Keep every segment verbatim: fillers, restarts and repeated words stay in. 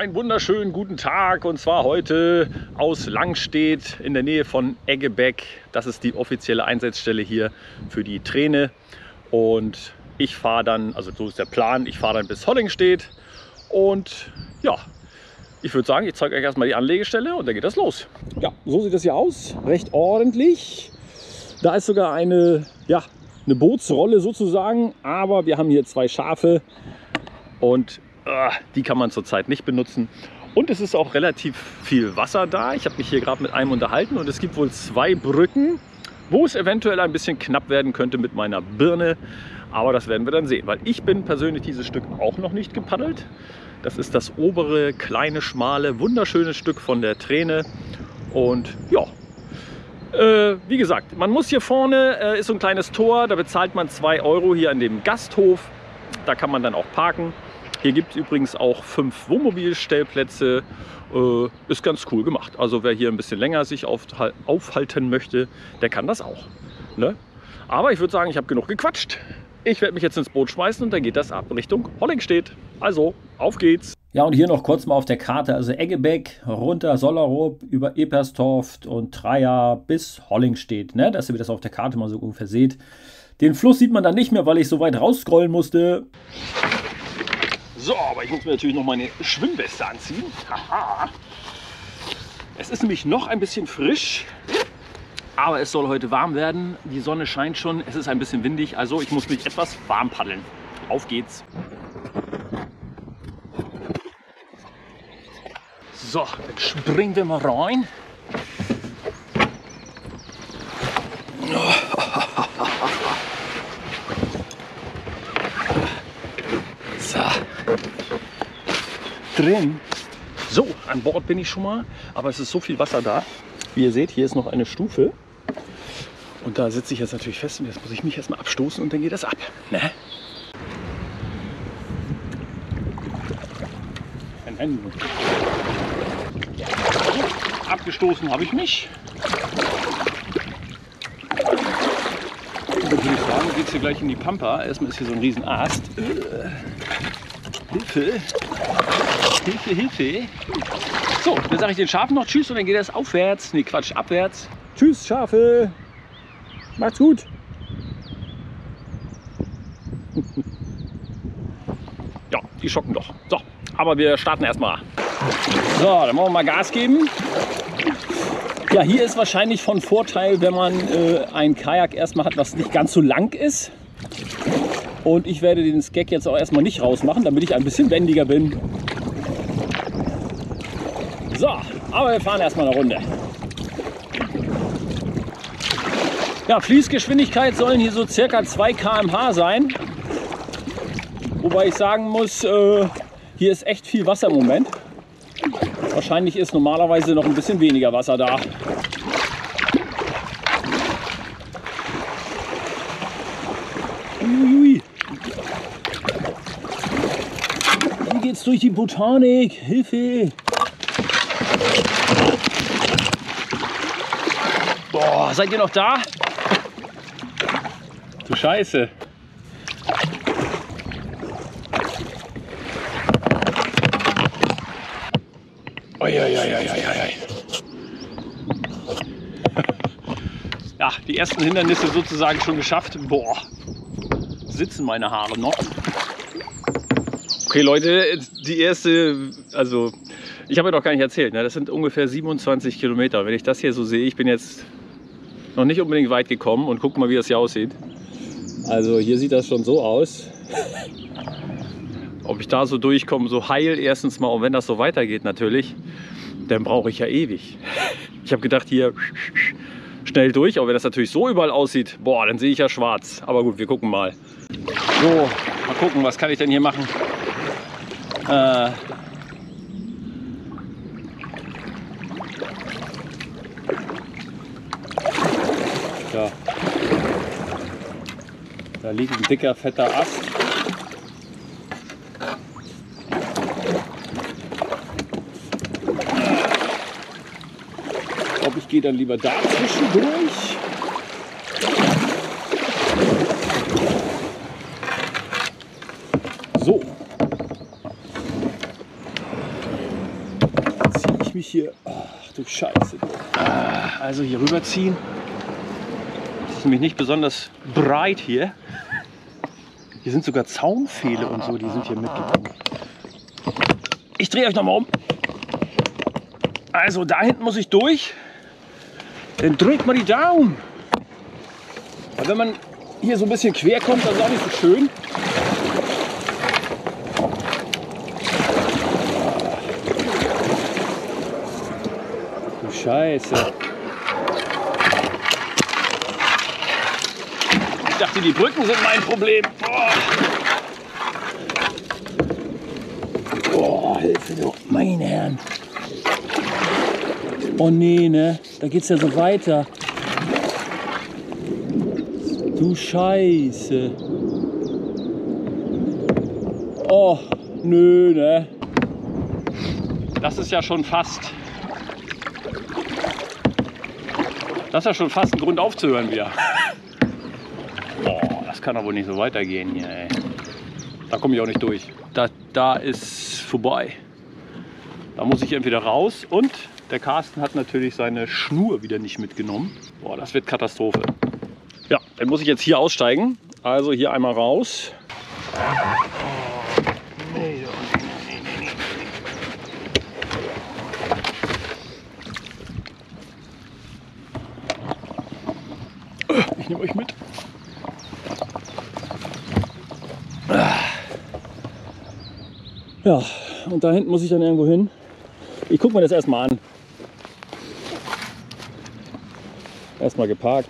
einen wunderschönen guten Tag und zwar heute aus Langstedt in der Nähe von Eggebeck. Das ist die offizielle Einsatzstelle hier für die Träne und ich fahre dann, also so ist der Plan, ich fahre dann bis Hollingstedt und ja, ich würde sagen, ich zeige euch erstmal die Anlegestelle und dann geht das los. Ja, so sieht das hier aus, recht ordentlich. Da ist sogar eine, ja, eine Bootsrolle sozusagen, aber wir haben hier zwei Schafe und äh, die kann man zurzeit nicht benutzen. Und es ist auch relativ viel Wasser da. Ich habe mich hier gerade mit einem unterhalten und es gibt wohl zwei Brücken, wo es eventuell ein bisschen knapp werden könnte mit meiner Birne. Aber das werden wir dann sehen, weil ich bin persönlich dieses Stück auch noch nicht gepaddelt. Das ist das obere, kleine, schmale, wunderschöne Stück von der Träne. Und ja, äh, wie gesagt, man muss hier vorne, äh, ist so ein kleines Tor, da bezahlt man zwei Euro hier an dem Gasthof. Da kann man dann auch parken. Hier gibt es übrigens auch fünf Wohnmobilstellplätze. Äh, ist ganz cool gemacht. Also wer hier ein bisschen länger sich aufhalten möchte, der kann das auch. Ne? Aber ich würde sagen, ich habe genug gequatscht. Ich werde mich jetzt ins Boot schmeißen und dann geht das ab Richtung Hollingstedt. Also, auf geht's! Ja, und hier noch kurz mal auf der Karte. Also Eggebeck, runter Sollerup, über Eperstorf und Treia bis Hollingstedt. Ne? Dass ihr das auf der Karte mal so ungefähr seht. Den Fluss sieht man dann nicht mehr, weil ich so weit rausscrollen musste. So, aber ich muss mir natürlich noch meine Schwimmweste anziehen. Haha. Es ist nämlich noch ein bisschen frisch, aber es soll heute warm werden. Die Sonne scheint schon, es ist ein bisschen windig, also ich muss mich etwas warm paddeln. Auf geht's! So, jetzt springen wir mal rein. So. Drin. So, an Bord bin ich schon mal, aber es ist so viel Wasser da. Wie ihr seht, hier ist noch eine Stufe. Und da sitze ich jetzt natürlich fest und jetzt muss ich mich erstmal abstoßen und dann geht das ab. Ne? So, abgestoßen habe ich mich. Und dann würde ich sagen, geht es hier gleich in die Pampa. Erstmal ist hier so ein riesen Ast. Hilfe! Hilfe, Hilfe! So, dann sage ich den Schafen noch Tschüss und dann geht es aufwärts. Ne, Quatsch, abwärts. Tschüss, Schafe! Macht's gut! Ja, die schocken doch. So, aber wir starten erstmal. So, dann wollen wir mal Gas geben. Ja, hier ist wahrscheinlich von Vorteil, wenn man äh, ein Kajak erstmal hat, was nicht ganz so lang ist. Und ich werde den Skeg jetzt auch erstmal nicht rausmachen, damit ich ein bisschen wendiger bin. So, aber wir fahren erstmal eine Runde. Ja, Fließgeschwindigkeit sollen hier so circa zwei Kilometer pro Stunde sein. Wobei ich sagen muss, äh, hier ist echt viel Wasser im Moment. Wahrscheinlich ist normalerweise noch ein bisschen weniger Wasser da. Uiuiui. Hier geht's durch die Botanik. Hilfe! Boah, seid ihr noch da? Du Scheiße. Uiuiuiuiui. Ja, die ersten Hindernisse sozusagen schon geschafft. Boah, sitzen meine Haare noch. Okay Leute, die erste, also ich habe ja noch gar nicht erzählt, ne? Das sind ungefähr siebenundzwanzig Kilometer. Wenn ich das hier so sehe, ich bin jetzt noch nicht unbedingt weit gekommen und guck mal, wie das hier aussieht. Also hier sieht das schon so aus. Ob ich da so durchkomme, so heil erstens mal, und wenn das so weitergeht natürlich, dann brauche ich ja ewig. Ich habe gedacht, hier schnell durch, aber wenn das natürlich so überall aussieht, boah, dann sehe ich ja schwarz. Aber gut, wir gucken mal. So, mal gucken, was kann ich denn hier machen? Äh, ja. Da liegt ein dicker, fetter Ast. Ich glaube, ich gehe dann lieber da zwischendurch. So. mich hier... Ach du Scheiße. Also hier rüberziehen. Das ist nämlich nicht besonders breit hier. Hier sind sogar Zaunpfähle und so, die sind hier mitgekommen. Ich drehe euch nochmal um. Also da hinten muss ich durch. Dann drückt mal die Daumen. Weil wenn man hier so ein bisschen quer kommt, dann ist auch nicht so schön. Du Scheiße. Ich dachte, die Brücken sind mein Problem. Oh, oh Hilfe, du, meine Herren. Oh nee, ne? Da geht's ja so weiter. Du Scheiße. Oh, nö, ne? Das ist ja schon fast... Das ist ja schon fast ein Grund aufzuhören wieder. Oh, das kann aber nicht so weitergehen hier, ey. Da komme ich auch nicht durch. Da, da ist vorbei. Da muss ich entweder raus und der Carsten hat natürlich seine Schnur wieder nicht mitgenommen. Boah, das wird Katastrophe. Ja, dann muss ich jetzt hier aussteigen. Also hier einmal raus. Ich nehme euch mit. Ja, und da hinten muss ich dann irgendwo hin. Ich gucke mir das erstmal an. Erstmal geparkt.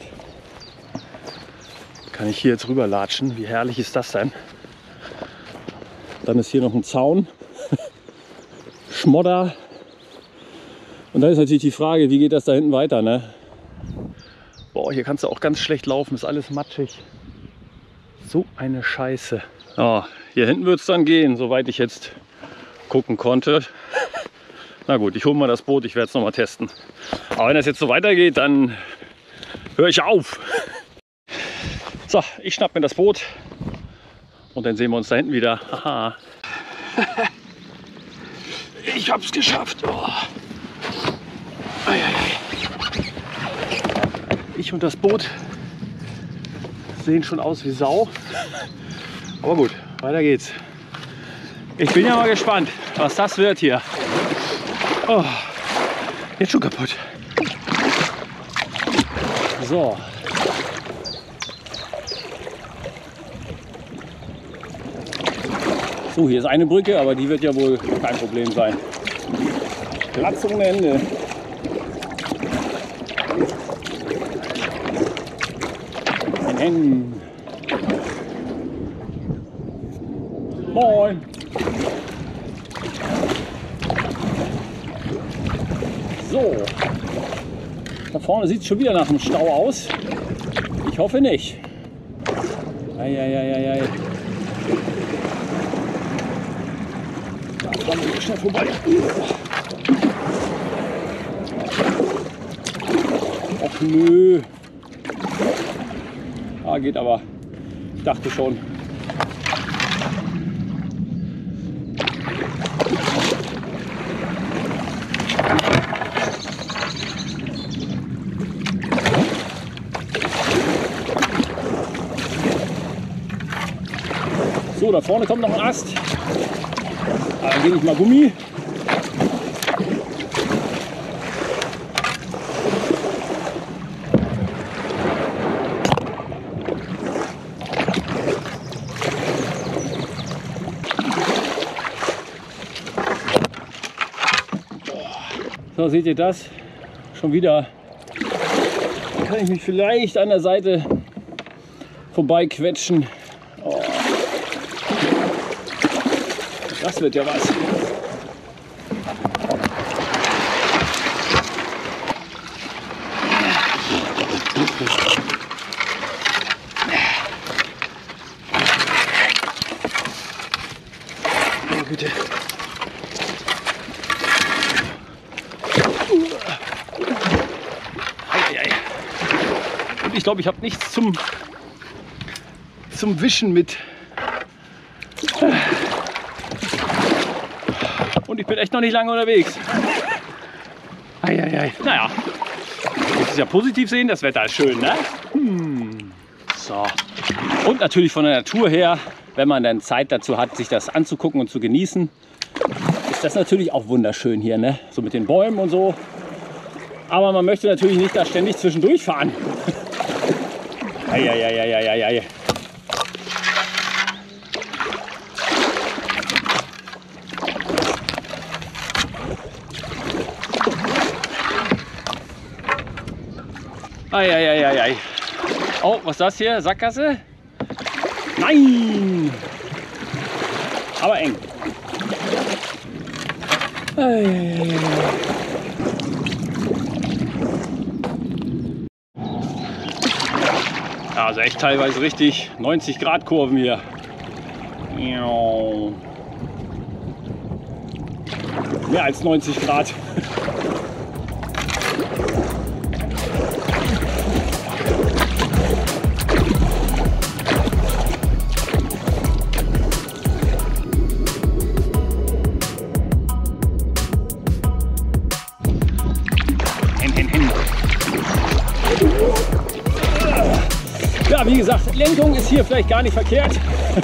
Kann ich hier jetzt rüberlatschen? Wie herrlich ist das denn? Dann ist hier noch ein Zaun. Schmodder. Und dann ist natürlich die Frage, wie geht das da hinten weiter, ne? Boah, hier kannst du auch ganz schlecht laufen, ist alles matschig. So eine Scheiße. Oh, hier hinten wird es dann gehen, soweit ich jetzt gucken konnte. Na gut, ich hole mal das Boot, ich werde es noch mal testen. Aber wenn das jetzt so weitergeht, dann höre ich auf. So, ich schnapp mir das Boot und dann sehen wir uns da hinten wieder. Aha. Ich hab's geschafft. Oh. Ich und das Boot sehen schon aus wie Sau. Aber gut, weiter geht's. Ich bin ja mal gespannt, was das wird hier. Oh, jetzt schon kaputt. So. So, hier ist eine Brücke, aber die wird ja wohl kein Problem sein. Platz ohne Ende. Ein Hen. Moin. So. Da vorne sieht es schon wieder nach einem Stau aus. Ich hoffe nicht. Eieieiei. Da fahren wir schnell vorbei. Ach nö. Ah, geht aber. Ich dachte schon. So, da vorne kommt noch ein Ast. Da gebe ich mal Gummi. So, seht ihr das? Schon wieder. Da kann ich mich vielleicht an der Seite vorbei quetschen. Oh. Das wird ja was. Oh, bitte. Und ich glaube, ich habe nichts zum, zum Wischen mit. Und ich bin echt noch nicht lange unterwegs. Eieiei. Naja, muss es ja positiv sehen, das Wetter ist schön, ne? Hm. So. Und natürlich von der Natur her, wenn man dann Zeit dazu hat, sich das anzugucken und zu genießen, ist das natürlich auch wunderschön hier, ne? So mit den Bäumen und so. Aber man möchte natürlich nicht da ständig zwischendurch fahren. Eieieiei. Eieieiei. Oh, was ist das hier? Sackgasse? Nein! Aber eng. Eieiei. Ja, also echt teilweise richtig neunzig Grad Kurven hier. Mehr als neunzig Grad. Ja, wie gesagt, Lenkung ist hier vielleicht gar nicht verkehrt.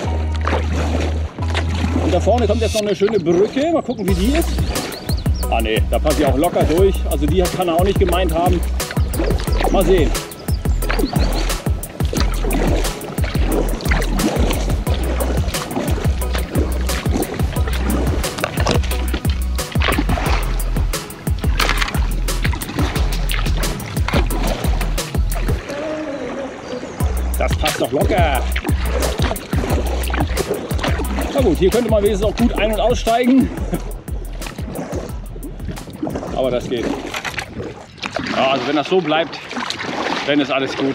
Und da vorne kommt jetzt noch eine schöne Brücke. Mal gucken, wie die ist. Ah ne, da passe ich auch locker durch. Also die kann er auch nicht gemeint haben. Mal sehen. Das passt doch locker. Na gut, hier könnte man wenigstens auch gut ein- und aussteigen. Aber das geht. Ja, also wenn das so bleibt, dann ist alles gut.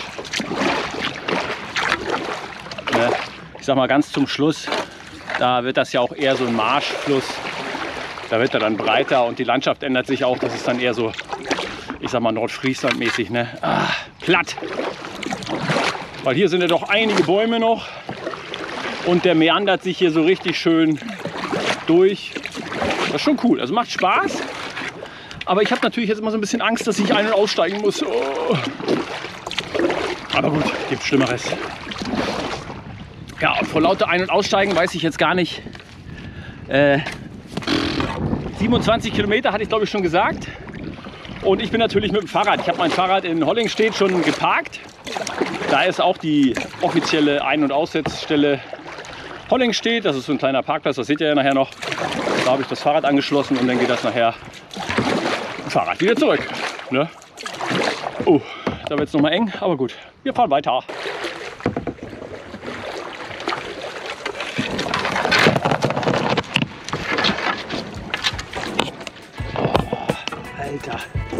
Ich sag mal ganz zum Schluss, da wird das ja auch eher so ein Marschfluss. Da wird er dann breiter und die Landschaft ändert sich auch. Das ist dann eher so, ich sag mal Nordfriesland mäßig, ne? Ah, platt. Weil hier sind ja doch einige Bäume noch und der meandert sich hier so richtig schön durch. Das ist schon cool, also macht Spaß. Aber ich habe natürlich jetzt immer so ein bisschen Angst, dass ich ein- und aussteigen muss. Oh. Aber gut, gibt Schlimmeres. Ja, und vor lauter Ein- und Aussteigen weiß ich jetzt gar nicht. Äh, siebenundzwanzig Kilometer hatte ich glaube ich schon gesagt. Und ich bin natürlich mit dem Fahrrad. Ich habe mein Fahrrad in Hollingstedt schon geparkt. Da ist auch die offizielle Ein- und Aussetzstelle Hollingstedt. Das ist so ein kleiner Parkplatz, das seht ihr ja nachher noch. Da habe ich das Fahrrad angeschlossen und dann geht das nachher mit dem Fahrrad wieder zurück. Ne? Oh, da wird es nochmal eng, aber gut, wir fahren weiter. Oh, Alter.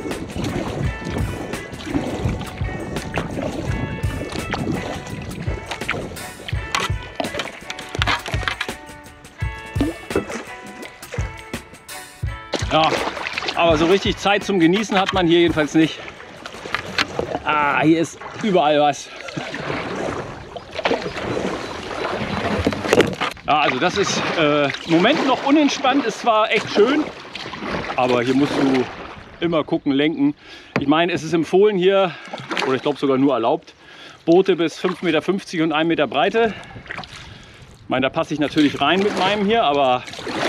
Ja, aber so richtig Zeit zum Genießen hat man hier jedenfalls nicht. Ah, hier ist überall was. Ja, also das ist äh, im Moment noch unentspannt, ist zwar echt schön, aber hier musst du immer gucken, lenken. Ich meine, es ist empfohlen hier, oder ich glaube sogar nur erlaubt, Boote bis fünf Meter fünfzig und ein Meter Breite. Ich meine, da passe ich natürlich rein mit meinem hier, aber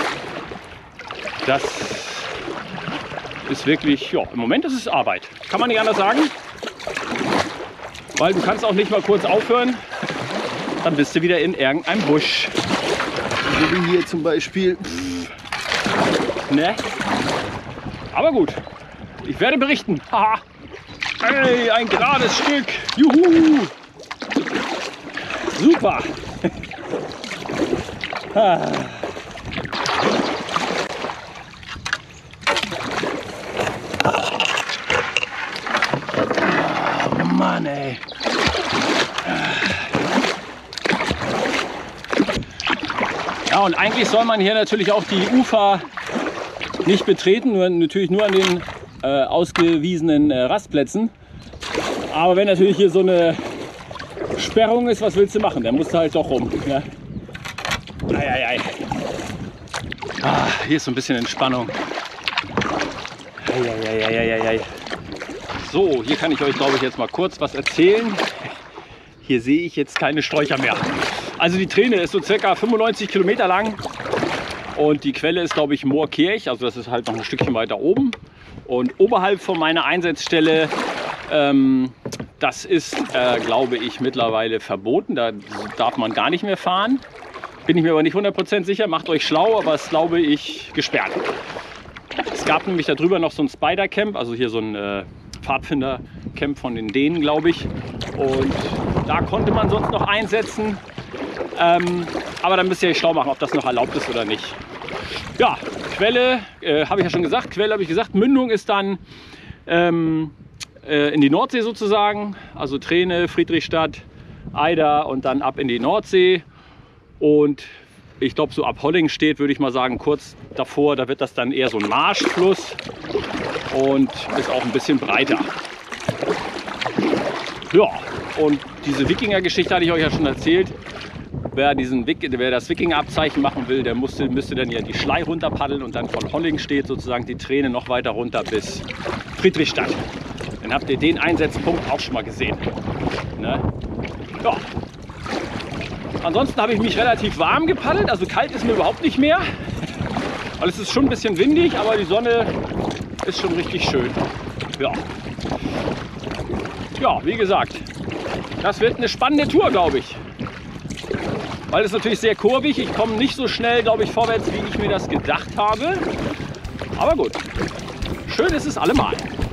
das ist wirklich, ja, im Moment ist es Arbeit. Kann man nicht anders sagen. Weil du kannst auch nicht mal kurz aufhören, dann bist du wieder in irgendeinem Busch. So wie hier zum Beispiel. Pff. Ne? Aber gut, ich werde berichten. Haha. Hey, ein gerades Stück. Juhu. Super. Ah. Oh Mann, ey. Ja, und eigentlich soll man hier natürlich auch die Ufer nicht betreten, nur, natürlich nur an den äh, ausgewiesenen äh, Rastplätzen. Aber wenn natürlich hier so eine Sperrung ist, was willst du machen? Dann musst du halt doch rum. Ja. Ei, ei, ei. Ah, hier ist so ein bisschen Entspannung. Eieieiei. So, hier kann ich euch, glaube ich, jetzt mal kurz was erzählen. Hier sehe ich jetzt keine Sträucher mehr. Also die Träne ist so circa fünfundneunzig Kilometer lang und die Quelle ist, glaube ich, Moorkirch. Also das ist halt noch ein Stückchen weiter oben. Und oberhalb von meiner Einsatzstelle, ähm, das ist, äh, glaube ich, mittlerweile verboten. Da darf man gar nicht mehr fahren. Bin ich mir aber nicht hundert Prozent sicher. Macht euch schlau, aber es, glaube ich, gesperrt. Es gab nämlich da drüber noch so ein Spider-Camp, also hier so ein äh, Pfadfinder-Camp von den Dänen, glaube ich. Und da konnte man sonst noch einsetzen. Ähm, aber dann müsst ihr euch schlau machen, ob das noch erlaubt ist oder nicht. Ja, Quelle, äh, habe ich ja schon gesagt. Quelle habe ich gesagt. Mündung ist dann ähm, äh, in die Nordsee sozusagen. Also Träne, Friedrichstadt, Eider und dann ab in die Nordsee. Und ich glaube, so ab Hollingstedt würde ich mal sagen, kurz davor, da wird das dann eher so ein Marschfluss und ist auch ein bisschen breiter. Ja, und diese Wikinger-Geschichte hatte ich euch ja schon erzählt. Wer, diesen, wer das Wikinger-Abzeichen machen will, der musste, müsste dann ja die Schlei runter paddeln und dann von Hollingstedt sozusagen die Träne noch weiter runter bis Friedrichstadt. Dann habt ihr den Einsatzpunkt auch schon mal gesehen. Ne? Ja. Ansonsten habe ich mich relativ warm gepaddelt, also kalt ist mir überhaupt nicht mehr. Weil es ist schon ein bisschen windig, aber die Sonne ist schon richtig schön. Ja, ja, wie gesagt, das wird eine spannende Tour, glaube ich. Weil es natürlich sehr kurvig, ich komme nicht so schnell, glaube ich, vorwärts, wie ich mir das gedacht habe. Aber gut, schön ist es allemal.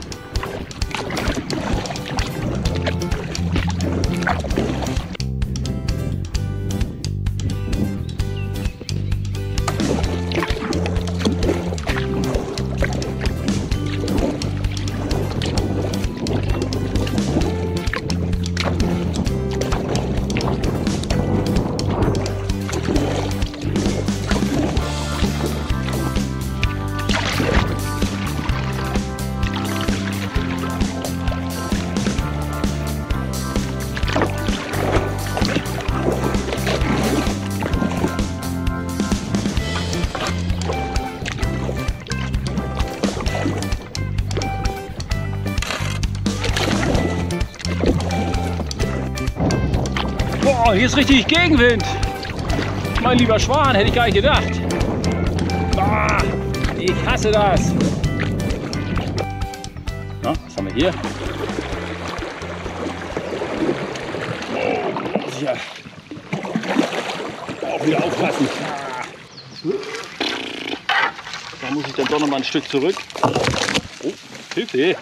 Boah, hier ist richtig Gegenwind. Mein lieber Schwan, hätte ich gar nicht gedacht. Boah, ich hasse das. Na, was haben wir hier? Oh, muss ich ja auch wieder aufpassen. Da muss ich dann doch noch mal ein Stück zurück. Oh, Hilfe.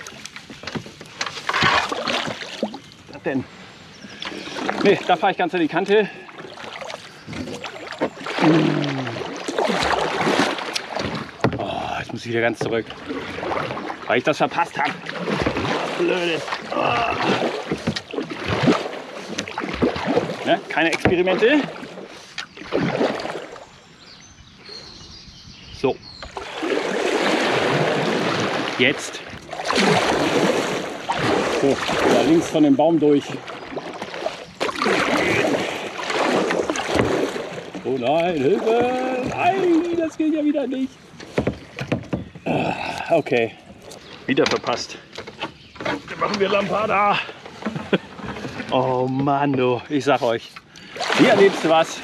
Was denn? Ne, da fahre ich ganz an die Kante. Oh, jetzt muss ich wieder ganz zurück, weil ich das verpasst habe. Blöde. Oh. Ne, keine Experimente. So. Jetzt. So, da links von dem Baum durch. Oh nein, Hilfe! Nein, das geht ja wieder nicht. Okay, wieder verpasst. Dann machen wir Lampada. Oh Mann, du, ich sag euch, hier erlebst du was.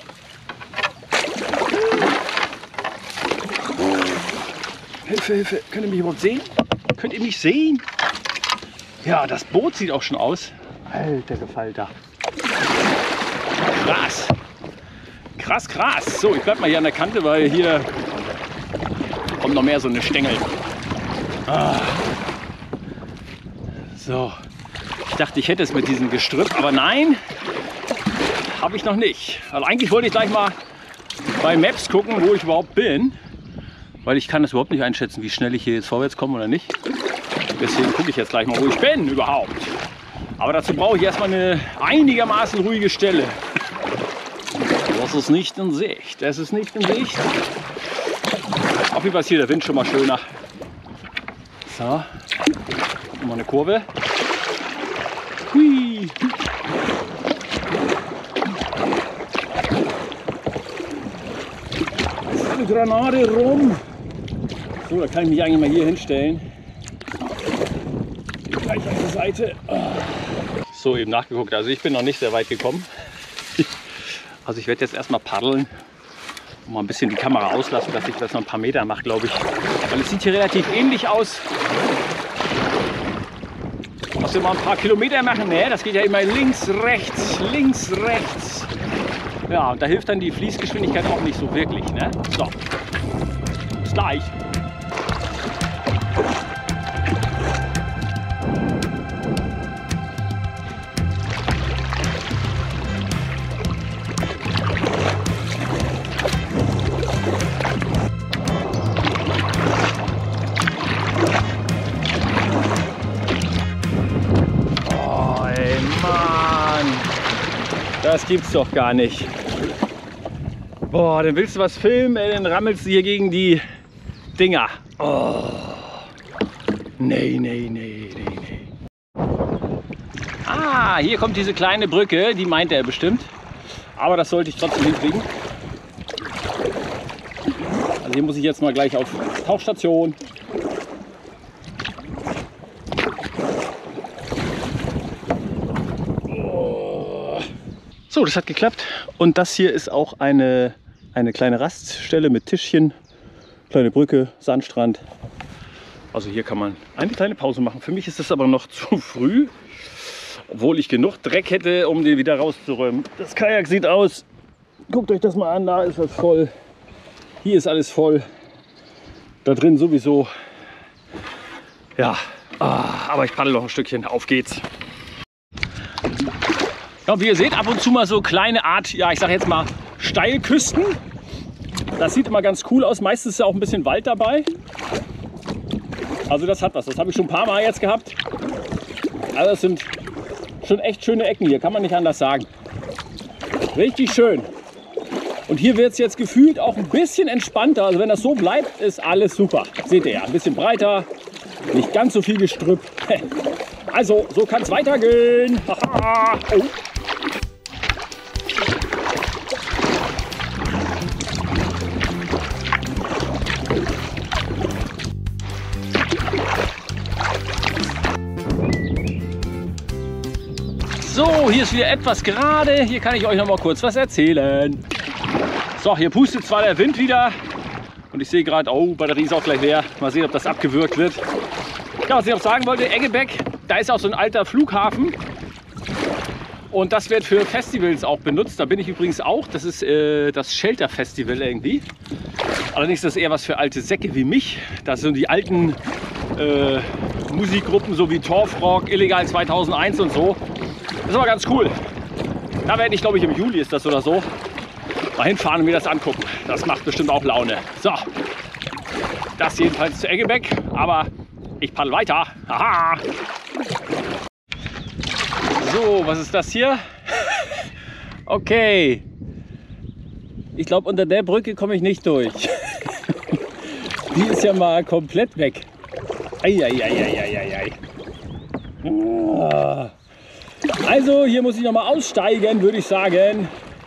Hilfe, Hilfe, könnt ihr mich überhaupt sehen? Könnt ihr mich sehen? Ja, das Boot sieht auch schon aus. Alter Gefalter. Krass. Krass, krass. So, ich bleib mal hier an der Kante, weil hier kommt noch mehr so eine Stängel. Ah. So, ich dachte, ich hätte es mit diesem Gestrüpp, aber nein, habe ich noch nicht. Also eigentlich wollte ich gleich mal bei Maps gucken, wo ich überhaupt bin, weil ich kann das überhaupt nicht einschätzen, wie schnell ich hier jetzt vorwärts komme oder nicht. Deswegen gucke ich jetzt gleich mal, wo ich bin überhaupt. Aber dazu brauche ich erstmal eine einigermaßen ruhige Stelle. Das ist nicht in Sicht. Das ist nicht in Sicht. Auf jeden Fall ist hier der Wind schon mal schöner. So. Nochmal eine Kurve. Hui. Das ist eine Granate rum. So, da kann ich mich eigentlich mal hier hinstellen. Gleich an die Seite. So, eben nachgeguckt. Also ich bin noch nicht sehr weit gekommen. Also ich werde jetzt erstmal paddeln und mal ein bisschen die Kamera auslassen, dass ich das noch ein paar Meter mache, glaube ich. Weil es sieht hier relativ ähnlich aus. Dass wir mal ein paar Kilometer machen, ne? Das geht ja immer links, rechts, links, rechts. Ja, und da hilft dann die Fließgeschwindigkeit auch nicht so wirklich, ne? So, bis gleich. Das gibt's doch gar nicht. Boah, dann willst du was filmen, ey, dann rammelst du hier gegen die Dinger. Oh. Nee, nee, nee, nee, nee. Ah, hier kommt diese kleine Brücke, die meint er bestimmt. Aber das sollte ich trotzdem hinkriegen. Also hier muss ich jetzt mal gleich auf Tauchstation. So, das hat geklappt. Und das hier ist auch eine, eine kleine Raststelle mit Tischchen, kleine Brücke, Sandstrand. Also hier kann man eine kleine Pause machen. Für mich ist das aber noch zu früh, obwohl ich genug Dreck hätte, um den wieder rauszuräumen. Das Kajak sieht aus, guckt euch das mal an, da ist das voll. Hier ist alles voll. Da drin sowieso. Ja, ah, aber ich paddel noch ein Stückchen. Auf geht's. Ja, wie ihr seht, ab und zu mal so kleine Art, ja, ich sage jetzt mal Steilküsten. Das sieht immer ganz cool aus. Meistens ist ja auch ein bisschen Wald dabei. Also das hat was. Das habe ich schon ein paar Mal jetzt gehabt. Also das sind schon echt schöne Ecken hier, kann man nicht anders sagen. Richtig schön. Und hier wird es jetzt gefühlt auch ein bisschen entspannter. Also wenn das so bleibt, ist alles super. Seht ihr ja, ein bisschen breiter, nicht ganz so viel Gestrüpp. Also, so kann es weitergehen. Haha. Oh. So, hier ist wieder etwas gerade. Hier kann ich euch noch mal kurz was erzählen. So, hier pustet zwar der Wind wieder. Und ich sehe gerade, oh, Batterie ist auch gleich leer. Mal sehen, ob das abgewürgt wird. Ja, was ich auch sagen wollte, Eggebeck, da ist auch so ein alter Flughafen. Und das wird für Festivals auch benutzt. Da bin ich übrigens auch. Das ist äh, das Shelter Festival irgendwie. Allerdings ist das eher was für alte Säcke wie mich. Das sind die alten äh, Musikgruppen, so wie Torfrock, Illegal zweitausendeins und so. Das ist aber ganz cool. Da werde ich, glaube ich, im Juli ist das oder so, mal hinfahren und mir das angucken. Das macht bestimmt auch Laune. So, das jedenfalls zu Eggebeck. Aber ich paddel weiter. Aha. So, was ist das hier? Okay. Ich glaube, unter der Brücke komme ich nicht durch. Die ist ja mal komplett weg. Eieieiei. Also, hier muss ich noch mal aussteigen, würde ich sagen.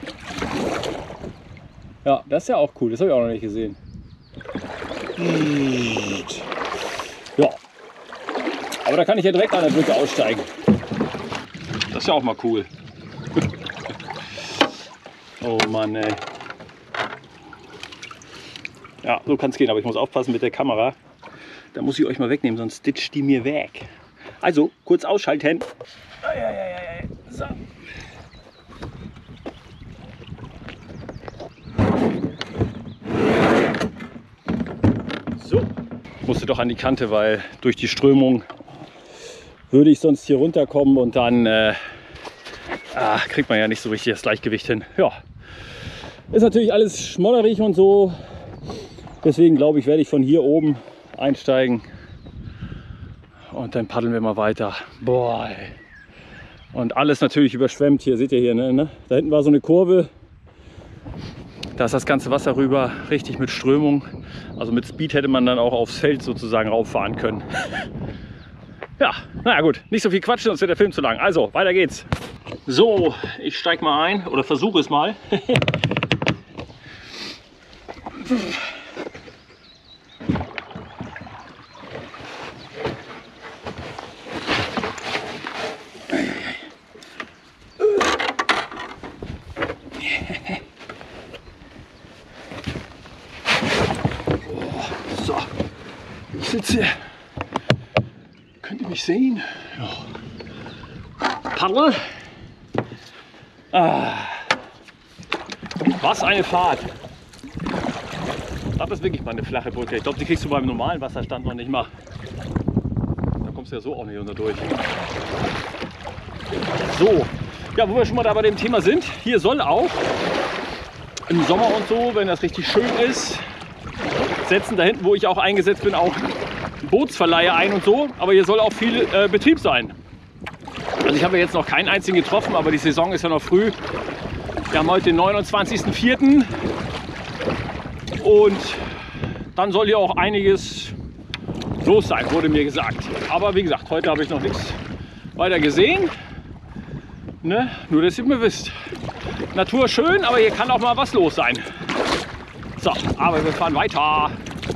Ja, das ist ja auch cool. Das habe ich auch noch nicht gesehen. Ja. Aber da kann ich ja direkt an der Brücke aussteigen. Das ist ja auch mal cool. Oh Mann, ey. Ja, so kann es gehen, aber ich muss aufpassen mit der Kamera. Da muss ich euch mal wegnehmen, sonst stitcht die mir weg. Also, kurz ausschalten. So. So. Ich musste doch an die Kante, weil durch die Strömung würde ich sonst hier runterkommen und dann äh, ah, kriegt man ja nicht so richtig das Gleichgewicht hin. Ja, ist natürlich alles schmodderig und so. Deswegen glaube ich, werde ich von hier oben einsteigen und dann paddeln wir mal weiter. Boah, ey. Und alles natürlich überschwemmt hier, seht ihr hier, ne? Da hinten war so eine Kurve. Da ist das ganze Wasser rüber, richtig mit Strömung. Also mit Speed hätte man dann auch aufs Feld sozusagen rauffahren können. Ja, naja gut, nicht so viel quatschen, sonst wird der Film zu lang. Also, weiter geht's. So, ich steig mal ein oder versuche es mal. sitze. Könnt ihr mich sehen? Ja. Paddel. Ah. Was eine Fahrt. Das ist wirklich mal eine flache Brücke. Ich glaube, die kriegst du beim normalen Wasserstand noch nicht mal. Da kommst du ja so auch nicht unter durch. So, ja, wo wir schon mal da bei dem Thema sind. Hier soll auch im Sommer und so, wenn das richtig schön ist, setzen da hinten, wo ich auch eingesetzt bin, auch Bootsverleihe ein und so. Aber hier soll auch viel äh, Betrieb sein. Also ich habe jetzt noch keinen einzigen getroffen, aber die Saison ist ja noch früh. Wir haben heute den neunundzwanzigsten vierten und dann soll hier auch einiges los sein, wurde mir gesagt. Aber wie gesagt, heute habe ich noch nichts weiter gesehen. Ne? Nur, dass ihr mir wisst. Natur schön, aber hier kann auch mal was los sein. So, aber wir fahren weiter.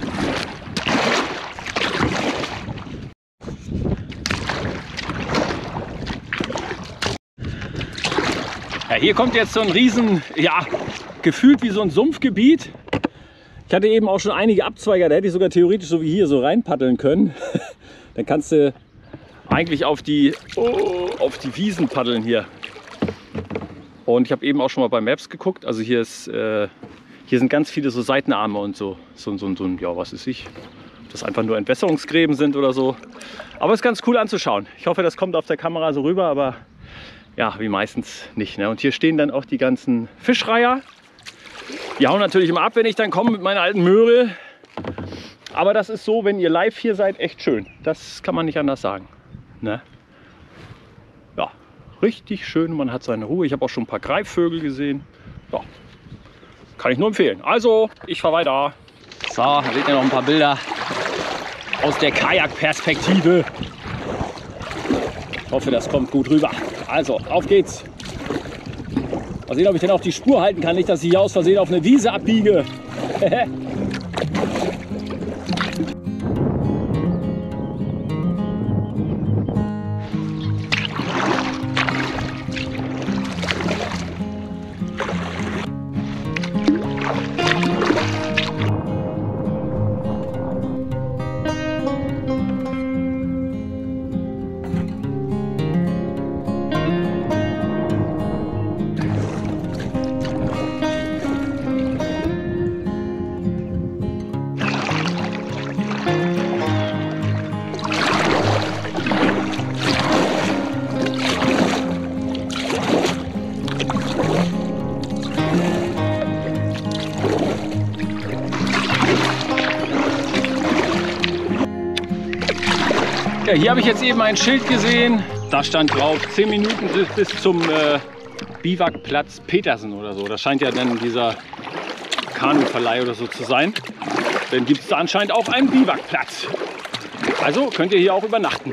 Ja, hier kommt jetzt so ein riesen, ja, gefühlt wie so ein Sumpfgebiet. Ich hatte eben auch schon einige Abzweiger, da hätte ich sogar theoretisch so wie hier so reinpaddeln können. Dann kannst du eigentlich auf die, oh, auf die Wiesen paddeln hier. Und ich habe eben auch schon mal bei Maps geguckt. Also hier ist, äh, hier sind ganz viele so Seitenarme und so, so, so, so ja, was weiß ich, ob das einfach nur Entwässerungsgräben sind oder so. Aber es ist ganz cool anzuschauen. Ich hoffe, das kommt auf der Kamera so rüber, aber ja, wie meistens nicht. Ne? Und hier stehen dann auch die ganzen Fischreiher. Die hauen natürlich immer ab, wenn ich dann komme mit meiner alten Möhre. Aber das ist so, wenn ihr live hier seid, echt schön. Das kann man nicht anders sagen. Ne? Ja, richtig schön. Man hat seine Ruhe. Ich habe auch schon ein paar Greifvögel gesehen. Ja, kann ich nur empfehlen. Also, ich fahre weiter. So, da seht ihr noch ein paar Bilder aus der Kajakperspektive. Ich hoffe, das kommt gut rüber. Also, auf geht's. Mal sehen, ob ich denn auch die Spur halten kann. Nicht, dass ich hier aus Versehen auf eine Wiese abbiege. Ja, hier habe ich jetzt eben ein Schild gesehen, da stand drauf zehn Minuten bis zum äh, Biwakplatz Petersen oder so. Das scheint ja dann dieser Kanuverleih oder so zu sein. Dann gibt es da anscheinend auch einen Biwakplatz. Also könnt ihr hier auch übernachten.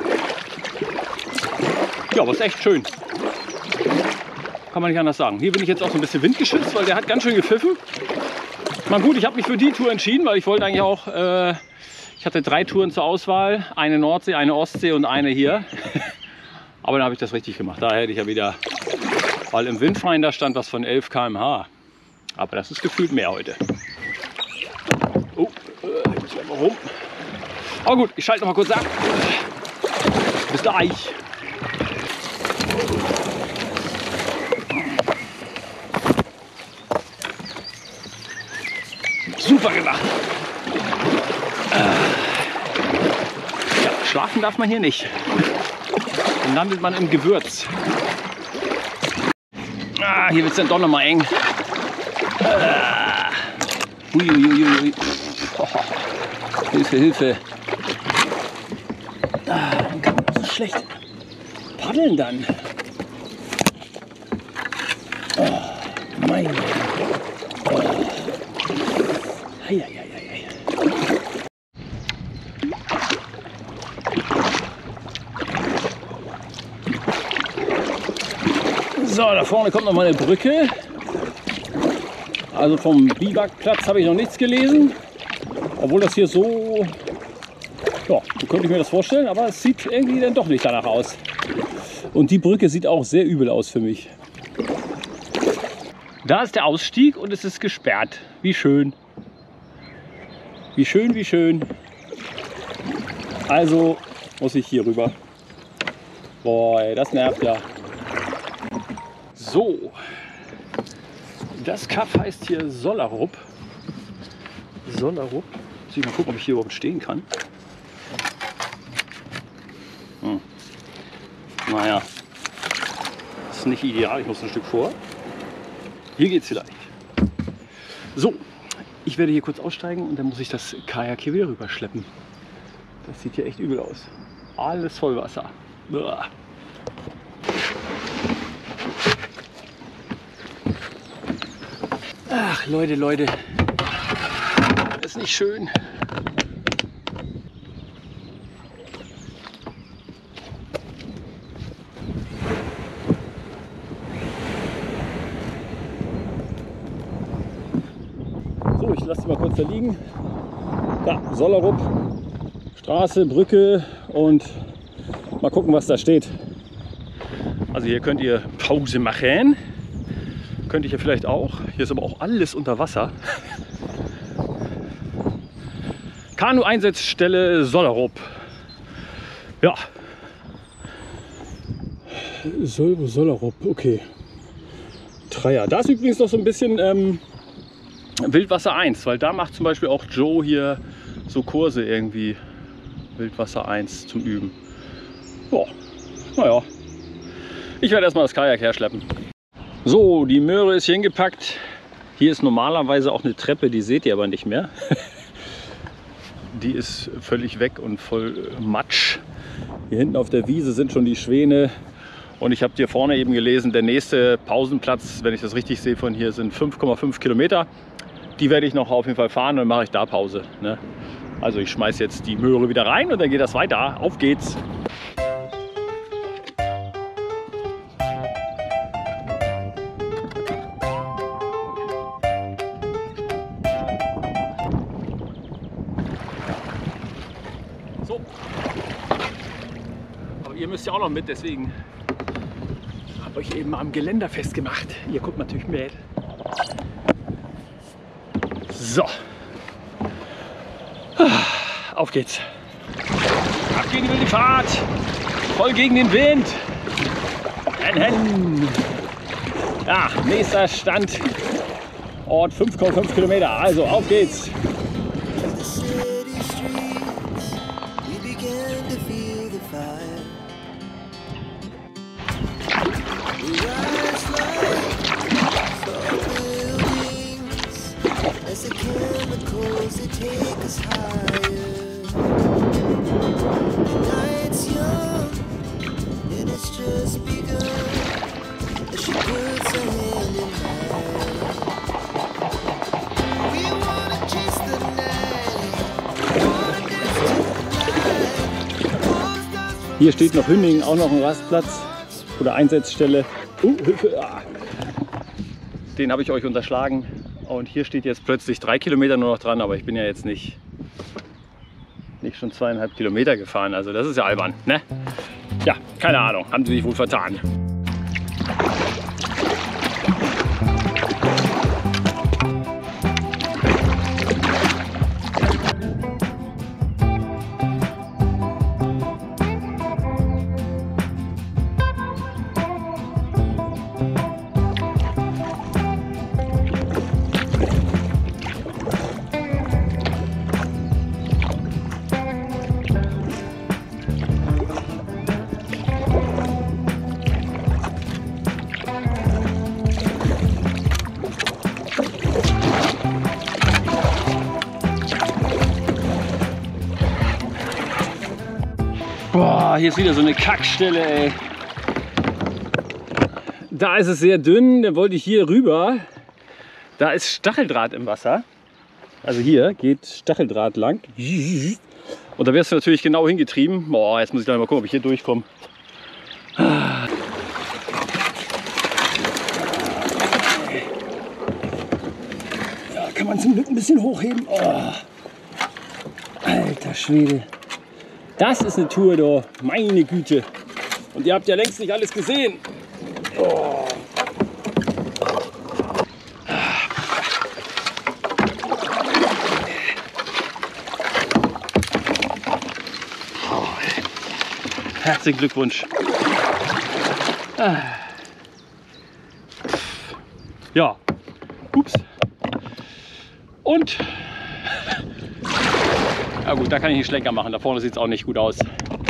Ja, aber ist echt schön. Kann man nicht anders sagen. Hier bin ich jetzt auch so ein bisschen windgeschützt, weil der hat ganz schön gepfiffen. Na gut, ich habe mich für die Tour entschieden, weil ich wollte eigentlich auch... Äh, Ich hatte drei Touren zur Auswahl, eine Nordsee, eine Ostsee und eine hier. Aber dann habe ich das richtig gemacht. Da hätte ich ja wieder, weil im Windfinder stand was von elf Kilometer pro Stunde. Aber das ist gefühlt mehr heute. Oh, ich muss mal rum. Aber gut, ich schalte noch mal kurz ab. Bis gleich. Super gemacht. Ja, schlafen darf man hier nicht. Dann landet man im Gewürz. Ah, hier wird es dann doch noch mal eng. Ah. Ui, ui, ui, ui. Oh, Hilfe, Hilfe. Ah, dann kann man so schlecht paddeln dann. Oh, mein Gott. Oh. Hei, hei, hei. So, da vorne kommt noch mal eine Brücke. Also vom Biwakplatz habe ich noch nichts gelesen. Obwohl das hier so, ja, so könnte ich mir das vorstellen, aber es sieht irgendwie dann doch nicht danach aus. Und die Brücke sieht auch sehr übel aus für mich. Da ist der Ausstieg und es ist gesperrt. Wie schön. Wie schön, wie schön. Also muss ich hier rüber. Boah, ey, das nervt ja. So, das Kaff heißt hier Sollerup. Sollerup. Muss ich mal gucken, ob ich hier überhaupt stehen kann. Hm. Naja, das ist nicht ideal. Ich muss ein Stück vor. Hier geht's vielleicht. So, ich werde hier kurz aussteigen und dann muss ich das Kajak hier wieder rüberschleppen. Das sieht hier echt übel aus. Alles voll Wasser. Uah. Ach, Leute, Leute. Das ist nicht schön. So, ich lasse die mal kurz da liegen. Da, Sollerup, Straße, Brücke und mal gucken, was da steht. Also hier könnt ihr Pause machen. Könnte ich ja vielleicht auch. Hier ist aber auch alles unter Wasser. Kanu-Einsatzstelle Sollerup. Ja. Sol Sollerup, okay. Dreier. Da ist übrigens noch so ein bisschen ähm, Wildwasser eins, weil da macht zum Beispiel auch Joe hier so Kurse irgendwie. Wildwasser eins zum Üben. Boah, naja. Ich werde erstmal das Kajak herschleppen. So, die Möhre ist hier hingepackt. Hier ist normalerweise auch eine Treppe, die seht ihr aber nicht mehr. Die ist völlig weg und voll Matsch. Hier hinten auf der Wiese sind schon die Schwäne. Und ich habe hier vorne eben gelesen, der nächste Pausenplatz, wenn ich das richtig sehe von hier, sind fünf Komma fünf Kilometer. Die werde ich noch auf jeden Fall fahren und dann mache ich da Pause. Ne? Also ich schmeiße jetzt die Möhre wieder rein und dann geht das weiter. Auf geht's! So. Aber ihr müsst ja auch noch mit, deswegen habe ich eben am Geländer festgemacht. Ihr guckt natürlich mit. So. Auf geht's. Ab gegen die Fahrt. Voll gegen den Wind. Hen, hen. Ja, nächster Stand. Ort fünf Komma fünf Kilometer. Also auf geht's. Hier steht noch Hündingen, auch noch ein Rastplatz oder Einsatzstelle. Uh, Hilfe! Ah. Den habe ich euch unterschlagen. Und hier steht jetzt plötzlich drei Kilometer nur noch dran, aber ich bin ja jetzt nicht, nicht schon zweieinhalb Kilometer gefahren. Also das ist ja albern, ne? Ja, keine Ahnung, haben sie sich wohl vertan. Boah, hier ist wieder so eine Kackstelle, ey. Da ist es sehr dünn, dann wollte ich hier rüber. Da ist Stacheldraht im Wasser. Also hier geht Stacheldraht lang. Und da wirst du natürlich genau hingetrieben. Boah, jetzt muss ich gleich mal gucken, ob ich hier durchkomme. Ja, kann man zum Glück ein bisschen hochheben. Oh. Alter Schwede. Das ist eine Tour, da. Meine Güte. Und ihr habt ja längst nicht alles gesehen. Oh. Herzlichen Glückwunsch. Ah. Ja, ups. Und, ja gut, da kann ich einen Schlenker machen. Da vorne sieht es auch nicht gut aus.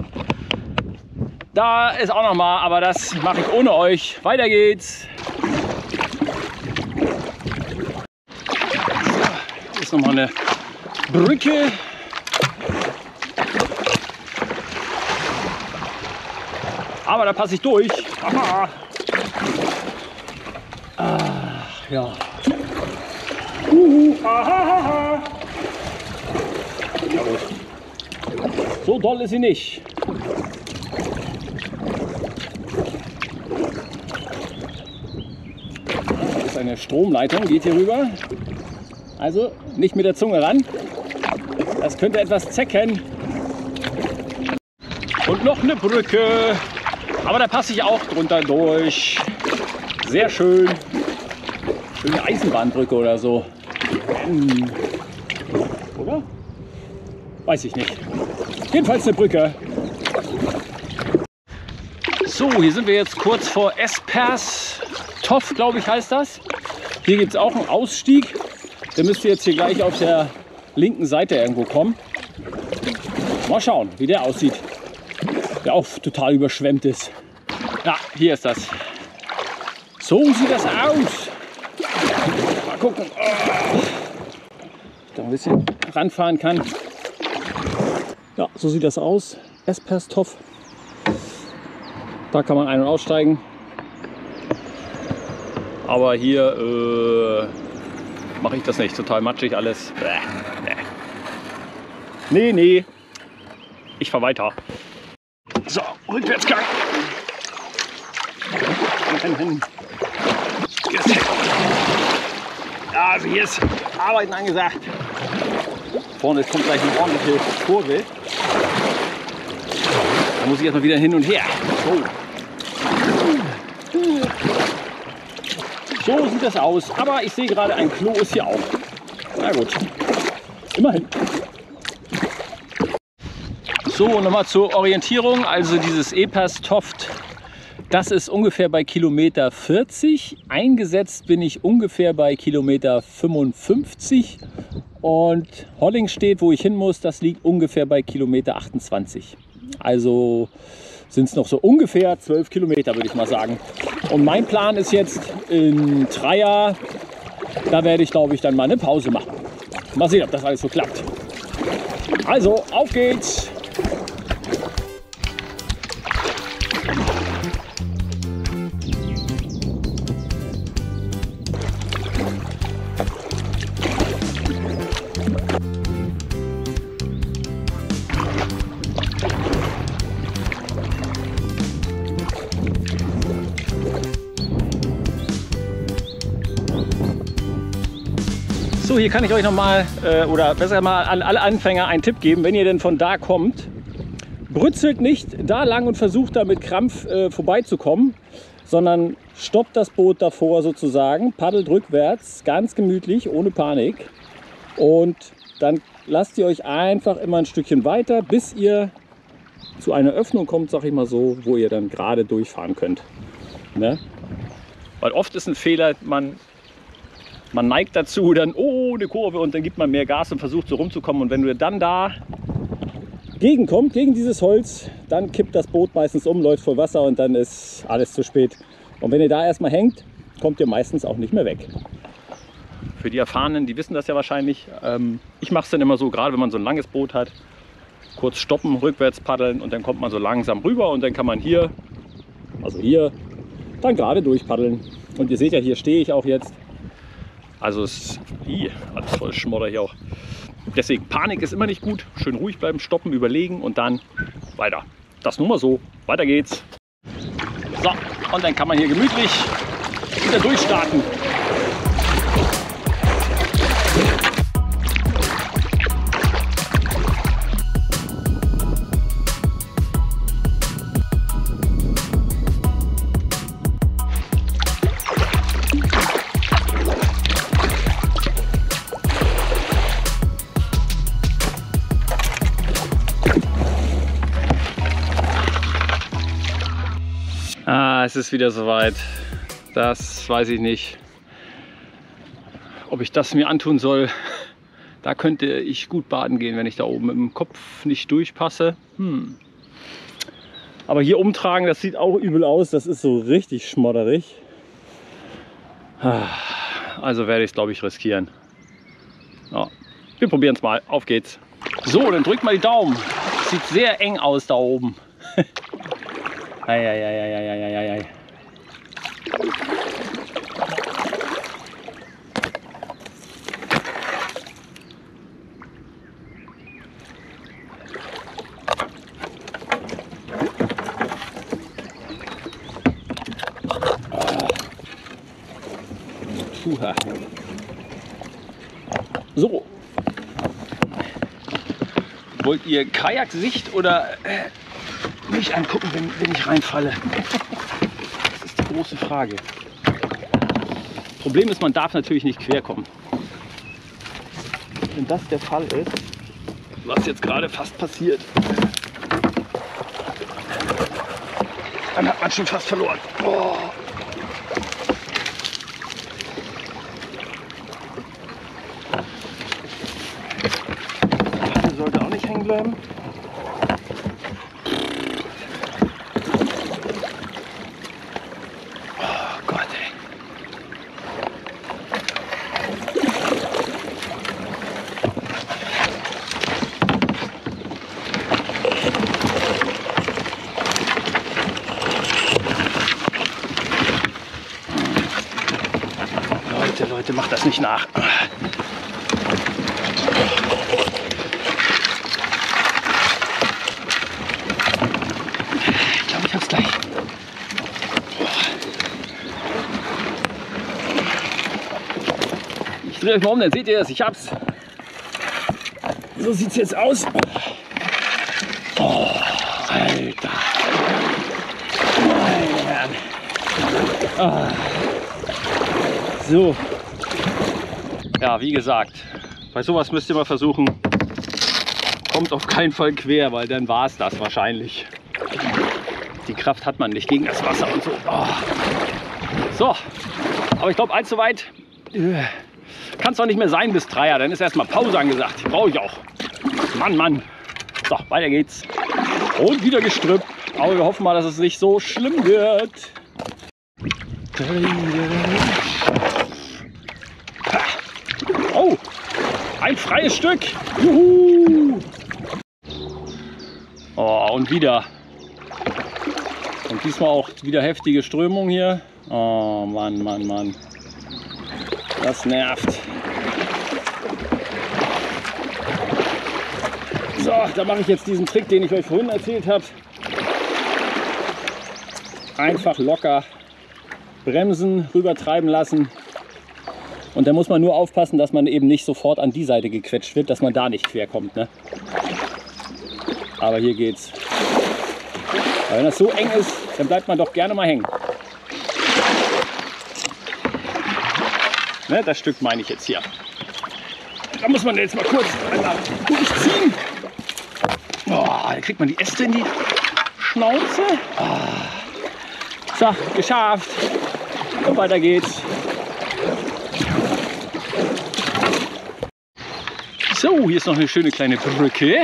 Da ist auch noch mal, aber das mache ich ohne euch. Weiter geht's. Hier ist noch mal eine Brücke. Aber da passe ich durch. Aha. Ach, ja. Uhu. Aha. Ja, gut. So doll ist sie nicht. Das ist eine Stromleitung, geht hier rüber. Also nicht mit der Zunge ran. Das könnte etwas zecken. Und noch eine Brücke. Aber da passe ich auch drunter durch. Sehr schön. Schöne Eisenbahnbrücke oder so. Hm. Oder? Weiß ich nicht. Jedenfalls eine Brücke. So, hier sind wir jetzt kurz vor Esperstoff, glaube ich, heißt das. Hier gibt es auch einen Ausstieg. Der müsste jetzt hier gleich auf der linken Seite irgendwo kommen. Mal schauen, wie der aussieht. Der auch total überschwemmt ist. Ja, hier ist das. So sieht das aus. Mal gucken, oh. Ich da ein bisschen ranfahren kann. Ja, so sieht das aus. Esperstoff. Da kann man ein- und aussteigen. Aber hier äh, mache ich das nicht. Total matschig alles. Nee, nee. Ich fahre weiter. So, Rückwärtsgang. Ja, also hier ist Arbeiten angesagt. Vorne kommt gleich eine ordentliche Kurve. Da muss ich erstmal wieder hin und her. So. So sieht das aus. Aber ich sehe gerade, ein Klo ist hier auch. Na gut. Immerhin. So, nochmal zur Orientierung. Also dieses Esperstoff, das ist ungefähr bei Kilometer vierzig. Eingesetzt bin ich ungefähr bei Kilometer fünfundfünfzig. Und Hollingstedt, wo ich hin muss, das liegt ungefähr bei Kilometer achtundzwanzig. Also sind es noch so ungefähr zwölf Kilometer, würde ich mal sagen. Und mein Plan ist jetzt in Treia, da werde ich, glaube ich, dann mal eine Pause machen. Mal sehen, ob das alles so klappt. Also, auf geht's! So, hier kann ich euch noch mal, äh, oder besser mal an alle Anfänger einen Tipp geben, wenn ihr denn von da kommt. Brützelt nicht da lang und versucht da mit Krampf äh, vorbeizukommen, sondern stoppt das Boot davor sozusagen, paddelt rückwärts, ganz gemütlich, ohne Panik. Und dann lasst ihr euch einfach immer ein Stückchen weiter, bis ihr zu einer Öffnung kommt, sag ich mal so, wo ihr dann gerade durchfahren könnt. Ne? Weil oft ist ein Fehler, man Man neigt dazu, dann oh, eine Kurve und dann gibt man mehr Gas und versucht so rumzukommen. Und wenn du dann da gegenkommt, gegen dieses Holz, dann kippt das Boot meistens um, läuft voll Wasser und dann ist alles zu spät. Und wenn ihr da erstmal hängt, kommt ihr meistens auch nicht mehr weg. Für die Erfahrenen, die wissen das ja wahrscheinlich. Ähm, ich mache es dann immer so, gerade wenn man so ein langes Boot hat, kurz stoppen, rückwärts paddeln und dann kommt man so langsam rüber und dann kann man hier, also hier, dann gerade durchpaddeln. Und ihr seht ja, hier stehe ich auch jetzt. Also es ist ih, alles voll Schmodder hier auch. Deswegen Panik ist immer nicht gut. Schön ruhig bleiben, stoppen, überlegen und dann weiter. Das nur mal so. Weiter geht's. So, und dann kann man hier gemütlich wieder durchstarten. es ist wieder soweit. Das weiß ich nicht, ob ich das mir antun soll. Da könnte ich gut baden gehen, wenn ich da oben mit dem Kopf nicht durchpasse. Hm. Aber hier umtragen, das sieht auch übel aus. Das ist so richtig schmodderig. Also werde ich es, glaube ich, riskieren. Ja. Wir probieren es mal. Auf geht's. So, dann drückt mal die Daumen. Sieht sehr eng aus da oben. Eieieiei. Puha. So. Wollt ihr Kajaksicht oder äh, mich angucken, wenn, wenn ich reinfalle? Das ist die große Frage. Problem ist, man darf natürlich nicht quer kommen. Wenn das der Fall ist, was jetzt gerade fast passiert, dann hat man schon fast verloren. Oh. Die sollte auch nicht hängen bleiben. Oh Gott, ey. Leute, Leute, macht das nicht nach. Ich glaube, ich hab's gleich. Ich drehe euch mal um, dann seht ihr das. Ich hab's. So sieht's jetzt aus. Oh, Alter. Meine Herren. Ah. So. Ja, wie gesagt, bei sowas müsst ihr mal versuchen, kommt auf keinen Fall quer, weil dann war es das wahrscheinlich. Die Kraft hat man nicht gegen das Wasser und so. Oh. So, aber ich glaube, eins zu weit kann es doch nicht mehr sein bis Dreier. Dann ist erstmal Pause angesagt. Die brauche ich auch. Mann, Mann. So, weiter geht's. Und wieder Gestrüpp. Aber wir hoffen mal, dass es nicht so schlimm wird. Oh, ein freies Stück. Juhu. Oh, und wieder. Und diesmal auch wieder heftige Strömung hier. Oh, Mann, Mann, Mann. Das nervt. So, da mache ich jetzt diesen Trick, den ich euch vorhin erzählt habe. Einfach locker bremsen, rüber treiben lassen. Und da muss man nur aufpassen, dass man eben nicht sofort an die Seite gequetscht wird, dass man da nicht quer kommt. Ne? Aber hier geht's. Aber wenn das so eng ist, dann bleibt man doch gerne mal hängen. Ne, das Stück meine ich jetzt hier. Da muss man jetzt mal kurz einmal durchziehen. Oh, da kriegt man die Äste in die Schnauze. Oh. So, geschafft. Und weiter geht's. So, hier ist noch eine schöne kleine Brücke.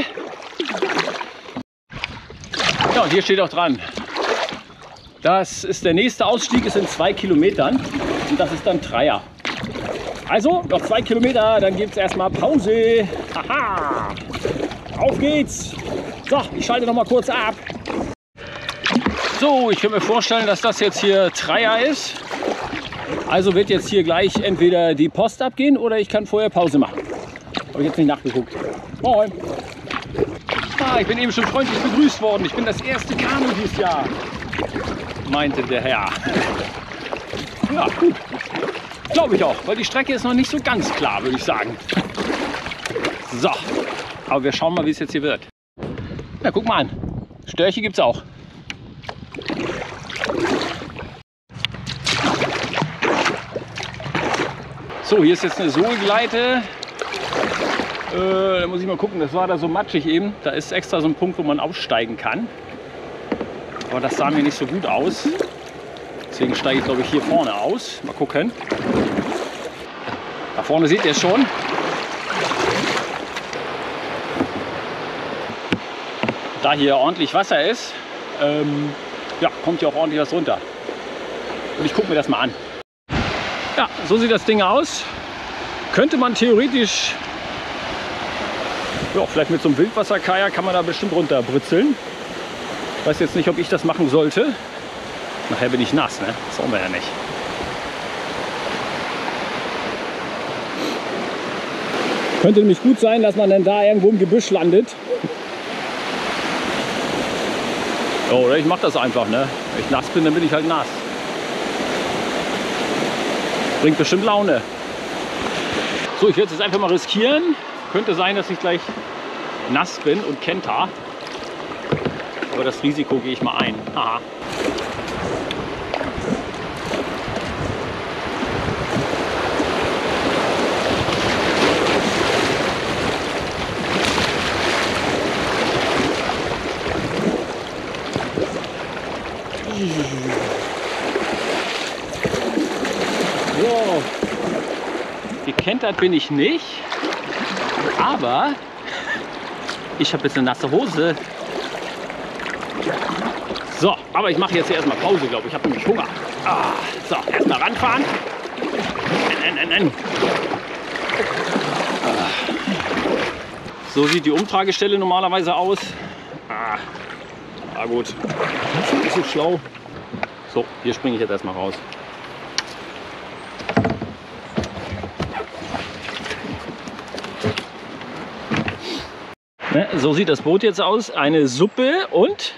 Ja, und hier steht auch dran. Das ist der nächste Ausstieg, ist in zwei Kilometern. Und das ist dann Dreier. Also, noch zwei Kilometer, dann gibt es erstmal Pause. Haha! Auf geht's! So, ich schalte noch mal kurz ab. So, ich kann mir vorstellen, dass das jetzt hier Dreier ist. Also wird jetzt hier gleich entweder die Post abgehen oder ich kann vorher Pause machen. Habe ich jetzt nicht nachgeguckt. Moin! Ah, ich bin eben schon freundlich begrüßt worden. Ich bin das erste Kanu dieses Jahr, meinte der Herr. Ja, gut. Glaube ich auch, weil die Strecke ist noch nicht so ganz klar, würde ich sagen. So, aber wir schauen mal, wie es jetzt hier wird. Na, guck mal an. Störche gibt es auch. So, hier ist jetzt eine Sohlgleite. Äh, da muss ich mal gucken, das war da so matschig eben. Da ist extra so ein Punkt, wo man aufsteigen kann. Aber das sah mir nicht so gut aus. Deswegen steige ich, glaube ich, hier vorne aus. Mal gucken. Da vorne seht ihr es schon. Da hier ordentlich Wasser ist, ähm, ja, kommt hier auch ordentlich was runter. Und ich gucke mir das mal an. Ja, so sieht das Ding aus. Könnte man theoretisch, ja, vielleicht mit so einem Wildwasserkajak kann man da bestimmt runterbritzeln. Ich weiß jetzt nicht, ob ich das machen sollte. Nachher bin ich nass, ne? Das wollen wir ja nicht. Könnte nämlich gut sein, dass man dann da irgendwo im Gebüsch landet. Oh, oder ich mache das einfach, ne? Wenn ich nass bin, dann bin ich halt nass. Bringt bestimmt Laune. So, ich werde es jetzt einfach mal riskieren. Könnte sein, dass ich gleich nass bin und kenter. Aber das Risiko gehe ich mal ein. Aha. So. Gekentert bin ich nicht, aber ich habe jetzt eine nasse Hose. So, aber ich mache jetzt hier erstmal Pause, glaube ich. Ich habe nämlich Hunger. Ah, so, erstmal ranfahren. Nein, nein, nein. Ah. So sieht die Umtragestelle normalerweise aus. Ah, ah gut. Das ist nicht so schlau. So, hier springe ich jetzt erstmal raus. Ne, so sieht das Boot jetzt aus. Eine Suppe und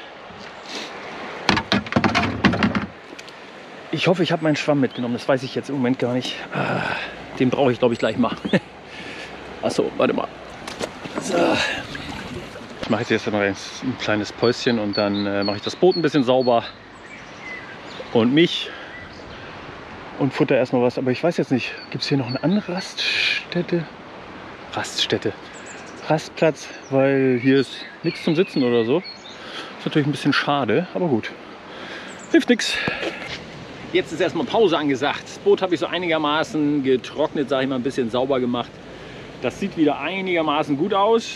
ich hoffe, ich habe meinen Schwamm mitgenommen. Das weiß ich jetzt im Moment gar nicht. Den brauche ich, glaube ich, gleich mal. Achso, warte mal. So. Ich mache jetzt mal ein kleines Päuschen und dann äh, mache ich das Boot ein bisschen sauber und mich und futter erstmal was. Aber ich weiß jetzt nicht, gibt es hier noch eine andere Raststätte? Raststätte. Rastplatz, weil hier ist nichts zum Sitzen oder so. Ist natürlich ein bisschen schade, aber gut. Hilft nichts. Jetzt ist erstmal Pause angesagt. Das Boot habe ich so einigermaßen getrocknet, sage ich mal, ein bisschen sauber gemacht. Das sieht wieder einigermaßen gut aus.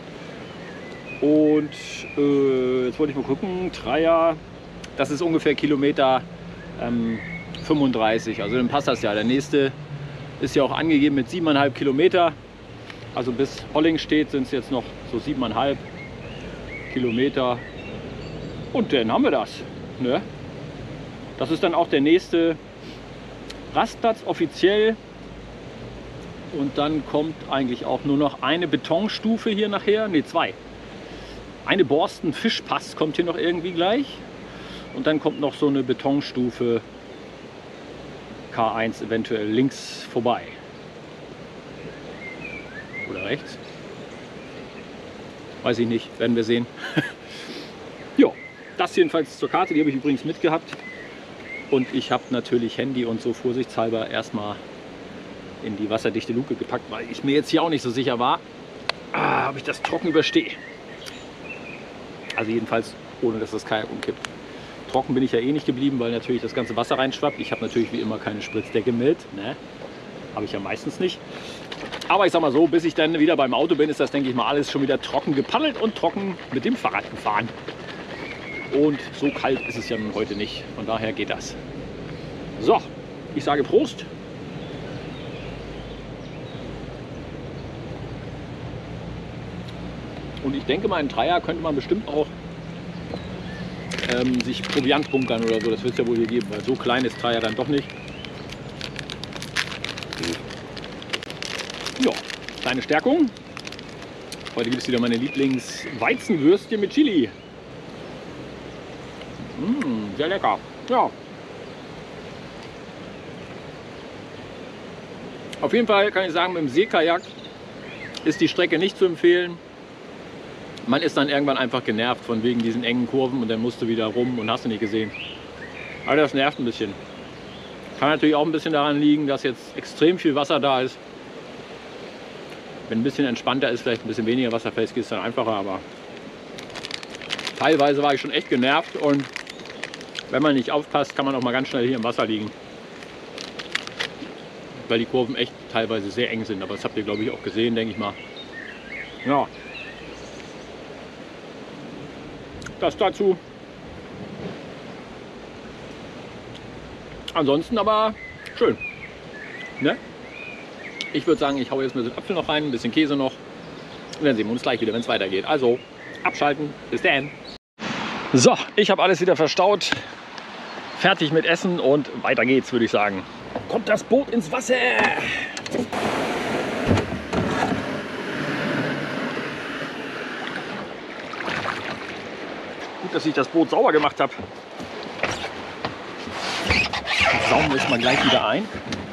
Und äh, jetzt wollte ich mal gucken, Dreier, das ist ungefähr Kilometer ähm, fünfunddreißig. Also dann passt das ja. Der nächste ist ja auch angegeben mit siebeneinhalb Kilometer. Also bis Holling steht, sind es jetzt noch so siebeneinhalb Kilometer. Und dann haben wir das. Ne? Das ist dann auch der nächste Rastplatz offiziell. Und dann kommt eigentlich auch nur noch eine Betonstufe hier nachher. Ne, zwei. Eine Borsten-Fischpass kommt hier noch irgendwie gleich. Und dann kommt noch so eine Betonstufe K eins eventuell links vorbei. Oder rechts? Weiß ich nicht, werden wir sehen. Jo, das jedenfalls zur Karte, die habe ich übrigens mitgehabt. Und ich habe natürlich Handy und so vorsichtshalber erstmal in die wasserdichte Luke gepackt, weil ich mir jetzt hier auch nicht so sicher war, ah, ob ich das trocken überstehe. Also jedenfalls ohne, dass das Kajak umkippt. Trocken bin ich ja eh nicht geblieben, weil natürlich das ganze Wasser reinschwappt. Ich habe natürlich wie immer keine Spritzdecke mit, ne? Habe ich ja meistens nicht. Aber ich sag mal so, bis ich dann wieder beim Auto bin, ist das, denke ich mal, alles schon wieder trocken gepaddelt und trocken mit dem Fahrrad gefahren. Und so kalt ist es ja nun heute nicht. Von daher geht das. So, ich sage Prost. Und ich denke mal, in Dreier könnte man bestimmt auch ähm, sich Proviant bunkern oder so. Das wird es ja wohl hier geben, weil so klein ist Dreier dann doch nicht. Ja, kleine Stärkung. Heute gibt es wieder meine Lieblings-Weizenwürstchen mit Chili. Mmh, sehr lecker. Ja. Auf jeden Fall kann ich sagen, mit dem Seekajak ist die Strecke nicht zu empfehlen. Man ist dann irgendwann einfach genervt von wegen diesen engen Kurven und dann musst du wieder rum und hast du nicht gesehen. Aber das nervt ein bisschen. Kann natürlich auch ein bisschen daran liegen, dass jetzt extrem viel Wasser da ist. Wenn ein bisschen entspannter ist, vielleicht ein bisschen weniger wasserfest, geht es dann einfacher. Aber teilweise war ich schon echt genervt und wenn man nicht aufpasst, kann man auch mal ganz schnell hier im Wasser liegen. Weil die Kurven echt teilweise sehr eng sind. Aber das habt ihr, glaube ich, auch gesehen, denke ich mal. Ja. Das dazu. Ansonsten aber schön. Ne? Ich würde sagen, ich haue jetzt ein bisschen Apfel noch rein, ein bisschen Käse noch. Und dann sehen wir uns gleich wieder, wenn es weitergeht. Also, abschalten. Bis dann. So, ich habe alles wieder verstaut. Fertig mit Essen und weiter geht's, würde ich sagen. Kommt das Boot ins Wasser! Gut, dass ich das Boot sauber gemacht habe. Saugen wir es mal gleich wieder ein.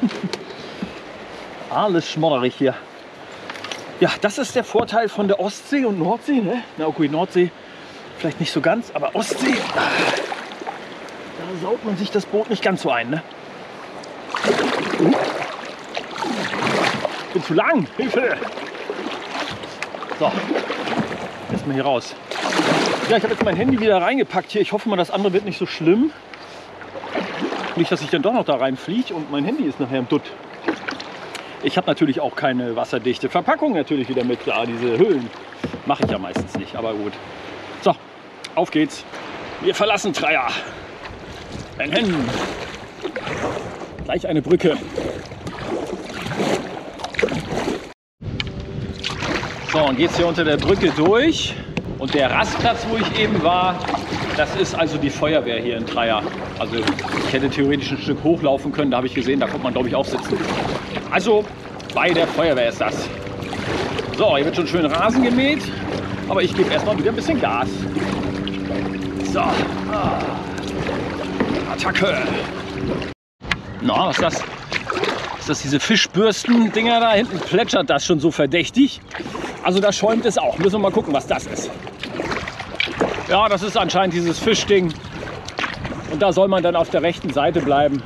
Alles schmodderig hier. Ja, das ist der Vorteil von der Ostsee und Nordsee. Ne? Na okay, Nordsee vielleicht nicht so ganz, aber Ostsee, da saut man sich das Boot nicht ganz so ein. Ne? Uh. Ich bin zu lang, Hilfe! So, erstmal hier raus. Ja, ich habe jetzt mein Handy wieder reingepackt hier. Ich hoffe mal, das andere wird nicht so schlimm. Nicht, dass ich dann doch noch da reinfliege und mein Handy ist nachher im Dutt. Ich habe natürlich auch keine wasserdichte Verpackung natürlich wieder mit. Ja, diese Hüllen mache ich ja meistens nicht, aber gut. So, auf geht's. Wir verlassen Treia. Ein Hen. Gleich eine Brücke. So, und geht's hier unter der Brücke durch. Und der Rastplatz, wo ich eben war, das ist also die Feuerwehr hier in Treia. Also ich hätte theoretisch ein Stück hochlaufen können, da habe ich gesehen, da kommt man, glaube ich, auch sitzen. Also bei der Feuerwehr ist das. So, hier wird schon schön Rasen gemäht, aber ich gebe erstmal wieder ein bisschen Gas. So, ah. Attacke. Na, was ist das? Ist das diese Fischbürsten-Dinger da? Hinten plätschert das schon so verdächtig. Also da schäumt es auch. Müssen wir mal gucken, was das ist. Ja, das ist anscheinend dieses Fischding. Und da soll man dann auf der rechten Seite bleiben.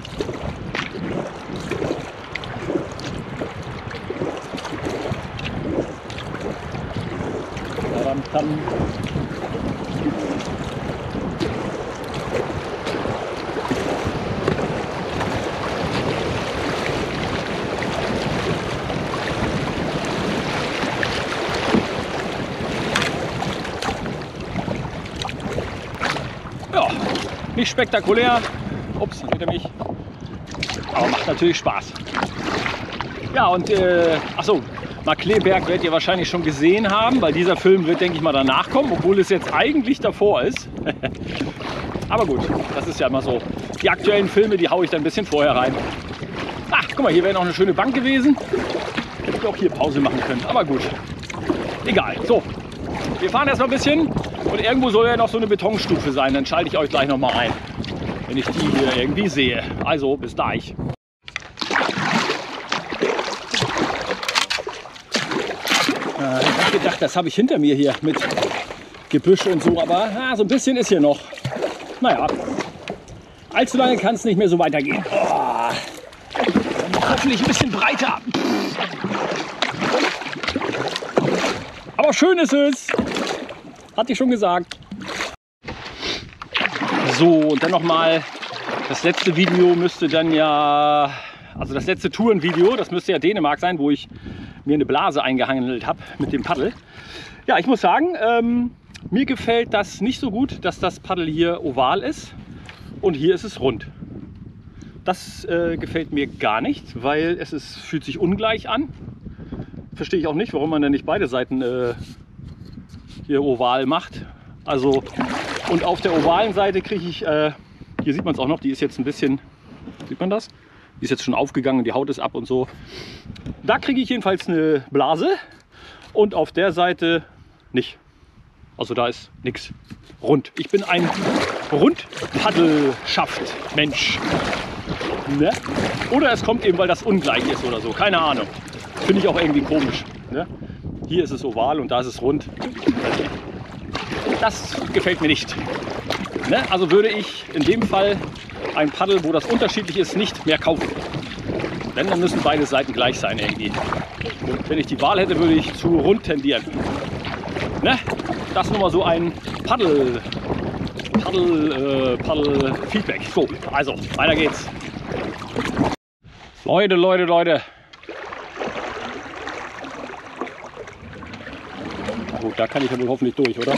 Tam, tam. Ja, nicht spektakulär. Ups, hinter mich. Aber macht natürlich Spaß. Ja, und äh, achso, Markleeberg werdet ihr wahrscheinlich schon gesehen haben, weil dieser Film wird, denke ich mal, danach kommen, obwohl es jetzt eigentlich davor ist. Aber gut, das ist ja immer so. Die aktuellen Filme, die haue ich dann ein bisschen vorher rein. Ach, guck mal, hier wäre noch eine schöne Bank gewesen. Hätte ich auch hier Pause machen können, aber gut. Egal. So, wir fahren erstmal ein bisschen und irgendwo soll ja noch so eine Betonstufe sein. Dann schalte ich euch gleich noch mal ein, wenn ich die hier irgendwie sehe. Also, bis gleich. Ich habe gedacht, das habe ich hinter mir hier mit Gebüsch und so, aber ah, so ein bisschen ist hier noch. Naja, allzu lange kann es nicht mehr so weitergehen. Oh, hoffentlich ein bisschen breiter. Aber schön ist es. Hatte ich schon gesagt. So, und dann nochmal, das letzte Video müsste dann ja, also das letzte Tourenvideo, das müsste ja Dänemark sein, wo ich mir eine Blase eingehangelt habe mit dem Paddel. Ja, ich muss sagen, ähm, mir gefällt das nicht so gut, dass das Paddel hier oval ist und hier ist es rund. Das äh, gefällt mir gar nicht, weil es ist, fühlt sich ungleich an. Verstehe ich auch nicht, warum man dann nicht beide Seiten äh, hier oval macht. Also, und auf der ovalen Seite kriege ich, äh, hier sieht man es auch noch, die ist jetzt ein bisschen, sieht man das? Die ist jetzt schon aufgegangen, die Haut ist ab und so. Da kriege ich jedenfalls eine Blase und auf der Seite nicht. Also da ist nichts rund. Ich bin ein Rundpaddelschaft-Mensch. Ne? Oder es kommt eben, weil das ungleich ist oder so. Keine Ahnung. Finde ich auch irgendwie komisch. Ne? Hier ist es oval und da ist es rund. Das gefällt mir nicht. Ne? Also würde ich in dem Fall ein Paddel, wo das unterschiedlich ist, nicht mehr kaufen. Denn dann müssen beide Seiten gleich sein irgendwie. Und wenn ich die Wahl hätte, würde ich zu rund tendieren. Ne? Das ist nun mal so ein Paddel, Paddel, äh, Paddel Feedback. So, also weiter geht's. Leute, Leute, Leute. Gut, da kann ich ja wohl hoffentlich durch, oder?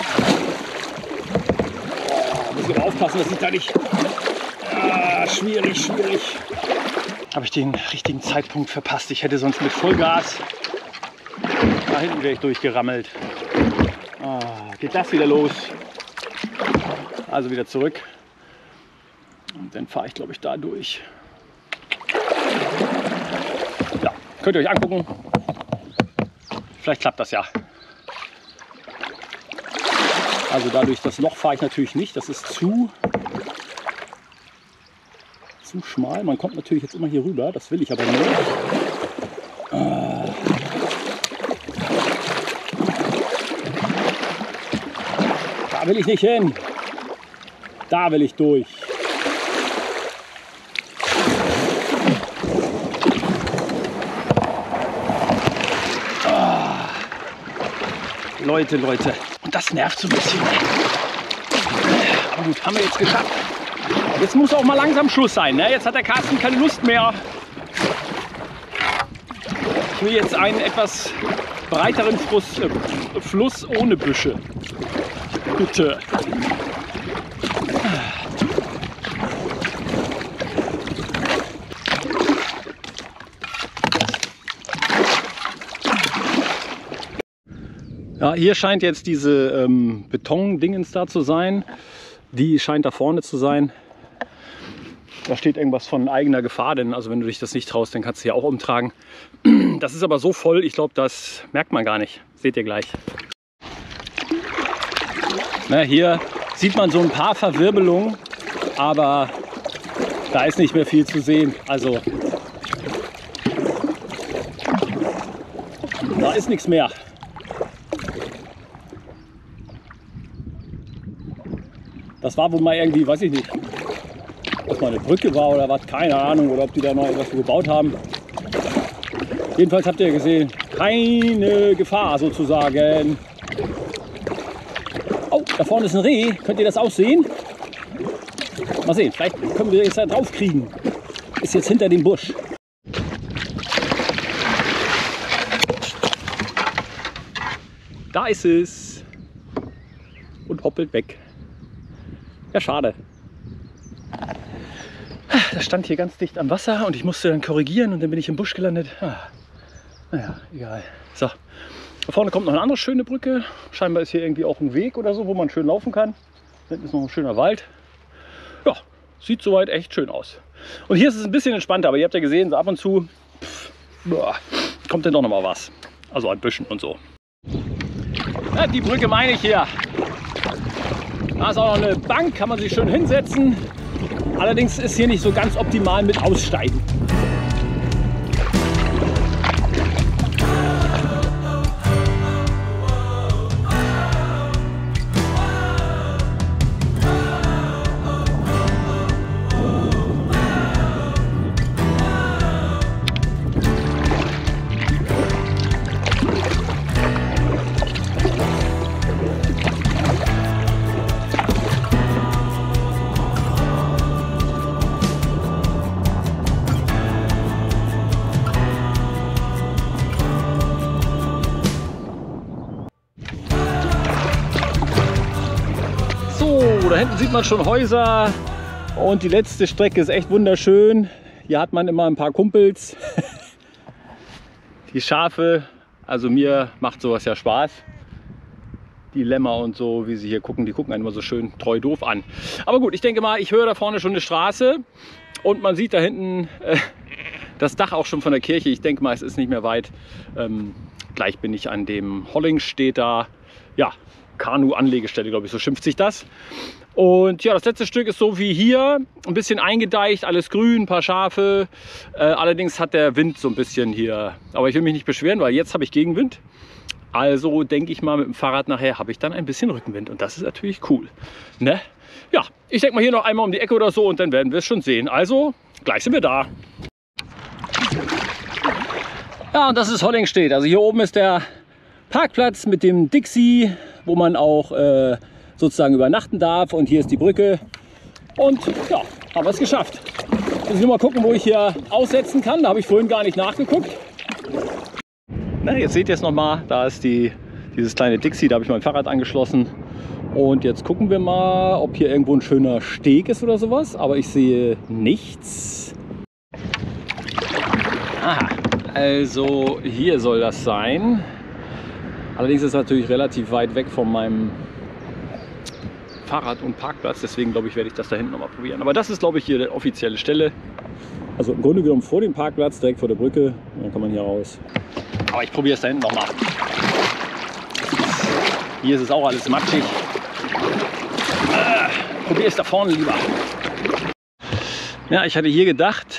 Oh, muss ich aber aufpassen, dass ich da nicht... Ah, schwierig, schwierig. Habe ich den richtigen Zeitpunkt verpasst. Ich hätte sonst mit Vollgas... Da hinten wäre ich durchgerammelt. Ah, geht das wieder los. Also wieder zurück. Und dann fahre ich, glaube ich, da durch. Ja, könnt ihr euch angucken. Vielleicht klappt das ja. Also dadurch das Loch fahre ich natürlich nicht. Das ist zu, zu schmal. Man kommt natürlich jetzt immer hier rüber. Das will ich aber nicht. Da will ich nicht hin. Da will ich durch. Ah. Leute, Leute. Und das nervt so ein bisschen. Aber gut, haben wir jetzt geschafft. Jetzt muss auch mal langsam Schluss sein. Ne? Jetzt hat der Carsten keine Lust mehr. Ich will jetzt einen etwas breiteren Fluss, äh, Fluss ohne Büsche. Bitte. Ja, hier scheint jetzt diese ähm, Betondingens da zu sein. Die scheint da vorne zu sein. Da steht irgendwas von eigener Gefahr, denn also wenn du dich das nicht traust, dann kannst du hier auch umtragen. Das ist aber so voll, ich glaube, das merkt man gar nicht. Seht ihr gleich. Na, hier sieht man so ein paar Verwirbelungen, aber da ist nicht mehr viel zu sehen. Also da ist nichts mehr. Das war wohl mal irgendwie, weiß ich nicht, ob mal eine Brücke war oder was, keine Ahnung, oder ob die da noch etwas gebaut haben. Jedenfalls habt ihr gesehen, keine Gefahr sozusagen. Oh, da vorne ist ein Reh. Könnt ihr das auch sehen? Mal sehen, vielleicht können wir jetzt da drauf kriegen. Ist jetzt hinter dem Busch. Da ist es. Und hoppelt weg. Ja, schade. Das stand hier ganz dicht am Wasser und ich musste dann korrigieren und dann bin ich im Busch gelandet. Ah, naja, egal. So, da vorne kommt noch eine andere schöne Brücke. Scheinbar ist hier irgendwie auch ein Weg oder so, wo man schön laufen kann. Da ist noch ein schöner Wald. Ja, sieht soweit echt schön aus. Und hier ist es ein bisschen entspannter, aber ihr habt ja gesehen, so ab und zu pff, boah, kommt dann doch noch mal was. Also an Büschen und so. Ja, die Brücke meine ich hier. Da ist auch noch eine Bank, kann man sich schön hinsetzen. Allerdings ist hier nicht so ganz optimal mit Aussteigen. Da hinten sieht man schon Häuser und die letzte Strecke ist echt wunderschön. Hier hat man immer ein paar Kumpels. Die Schafe, also mir macht sowas ja Spaß. Die Lämmer und so, wie sie hier gucken, die gucken einen immer so schön treu doof an. Aber gut, ich denke mal, ich höre da vorne schon eine Straße und man sieht da hinten äh, das Dach auch schon von der Kirche. Ich denke mal, es ist nicht mehr weit. Ähm, gleich bin ich an dem Hollingstedt da. Ja, Kanu-Anlegestelle, glaube ich, so schimpft sich das. Und ja, das letzte Stück ist so wie hier, ein bisschen eingedeicht, alles grün, ein paar Schafe. Äh, allerdings hat der Wind so ein bisschen hier, aber ich will mich nicht beschweren, weil jetzt habe ich Gegenwind. Also denke ich mal, mit dem Fahrrad nachher habe ich dann ein bisschen Rückenwind und das ist natürlich cool. Ne? Ja, ich denke mal hier noch einmal um die Ecke oder so und dann werden wir es schon sehen. Also, gleich sind wir da. Ja, und das ist Hollingstedt. Also hier oben ist der Parkplatz mit dem Dixie, wo man auch äh, sozusagen übernachten darf. Und hier ist die Brücke. Und ja, haben wir es geschafft. Jetzt muss ich mal gucken, wo ich hier aussetzen kann. Da habe ich vorhin gar nicht nachgeguckt. Na, jetzt seht ihr es nochmal. Da ist die, dieses kleine Dixie. Da habe ich mein Fahrrad angeschlossen. Und jetzt gucken wir mal, ob hier irgendwo ein schöner Steg ist oder sowas. Aber ich sehe nichts. Aha, also hier soll das sein. Allerdings ist es natürlich relativ weit weg von meinem Fahrrad- und Parkplatz. Deswegen glaube ich, werde ich das da hinten nochmal probieren. Aber das ist, glaube ich, hier die offizielle Stelle. Also im Grunde genommen vor dem Parkplatz, direkt vor der Brücke. Dann kann man hier raus. Aber ich probiere es da hinten nochmal. Hier ist es auch alles matschig. Äh, probiere es da vorne lieber. Ja, ich hatte hier gedacht,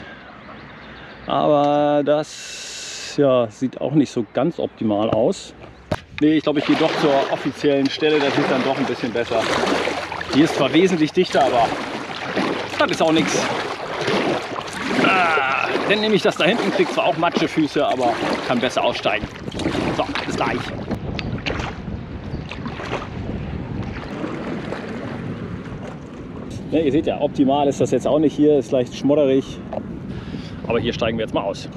aber das ja, sieht auch nicht so ganz optimal aus. Nee, ich glaube, ich gehe doch zur offiziellen Stelle. Das ist dann doch ein bisschen besser. Hier ist zwar wesentlich dichter, aber das ist auch nichts. Ah, dann nehme ich das da hinten, kriege zwar auch Matschefüße, aber kann besser aussteigen. So, bis gleich. Ja, ihr seht ja, optimal ist das jetzt auch nicht hier, ist leicht schmodderig. Aber hier steigen wir jetzt mal aus.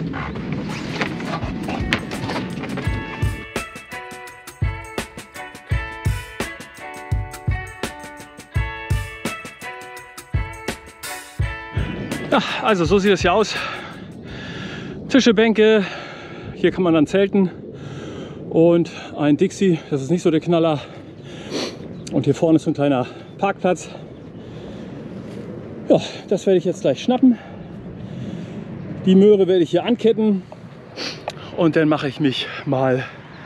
Ja, also so sieht es hier aus. Tische, Bänke, hier kann man dann zelten. Und ein Dixie, das ist nicht so der Knaller. Und hier vorne ist so ein kleiner Parkplatz. Ja, das werde ich jetzt gleich schnappen. Die Möhre werde ich hier anketten und dann mache ich mich mal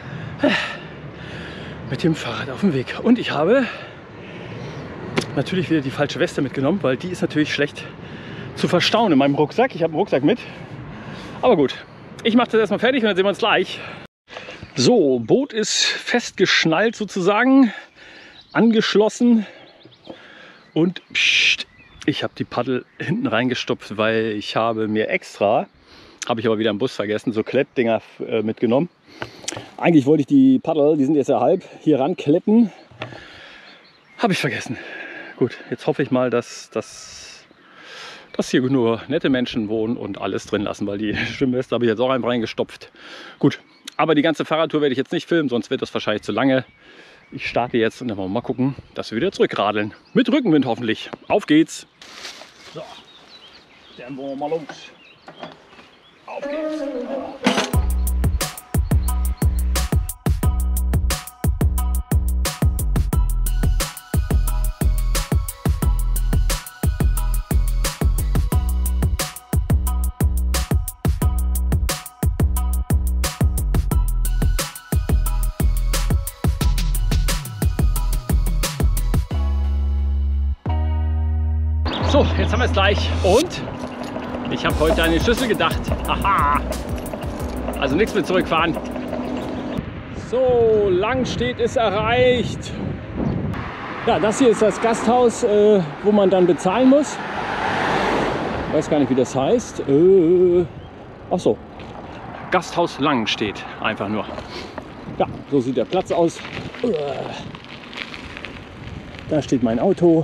mit dem Fahrrad auf den Weg. Und ich habe natürlich wieder die falsche Weste mitgenommen, weil die ist natürlich schlecht zu verstauen in meinem Rucksack. Ich habe einen Rucksack mit. Aber gut, ich mache das erstmal fertig und dann sehen wir uns gleich. So, Boot ist festgeschnallt sozusagen, angeschlossen und pssst, ich habe die Paddel hinten reingestopft, weil ich habe mir extra, habe ich aber wieder im Bus vergessen, so Klettdinger äh, mitgenommen. Eigentlich wollte ich die Paddel, die sind jetzt ja halb, hier rankleppen. Habe ich vergessen. Gut, jetzt hoffe ich mal, dass, dass, dass hier nur nette Menschen wohnen und alles drin lassen, weil die Schwimmweste habe ich jetzt auch einfach reingestopft. Gut, aber die ganze Fahrradtour werde ich jetzt nicht filmen, sonst wird das wahrscheinlich zu lange. Ich starte jetzt und dann wollen wir mal gucken, dass wir wieder zurückradeln. Mit Rückenwind hoffentlich. Auf geht's! So, dann wollen wir mal los. Auf geht's! So, jetzt haben wir es gleich und ich habe heute an den Schlüssel gedacht. Haha! Also nichts mit zurückfahren. So, Langstedt ist erreicht. Ja, das hier ist das Gasthaus, äh, wo man dann bezahlen muss. Ich weiß gar nicht, wie das heißt. Äh, ach so, Gasthaus Langstedt, einfach nur. Ja, so sieht der Platz aus. Da steht mein Auto.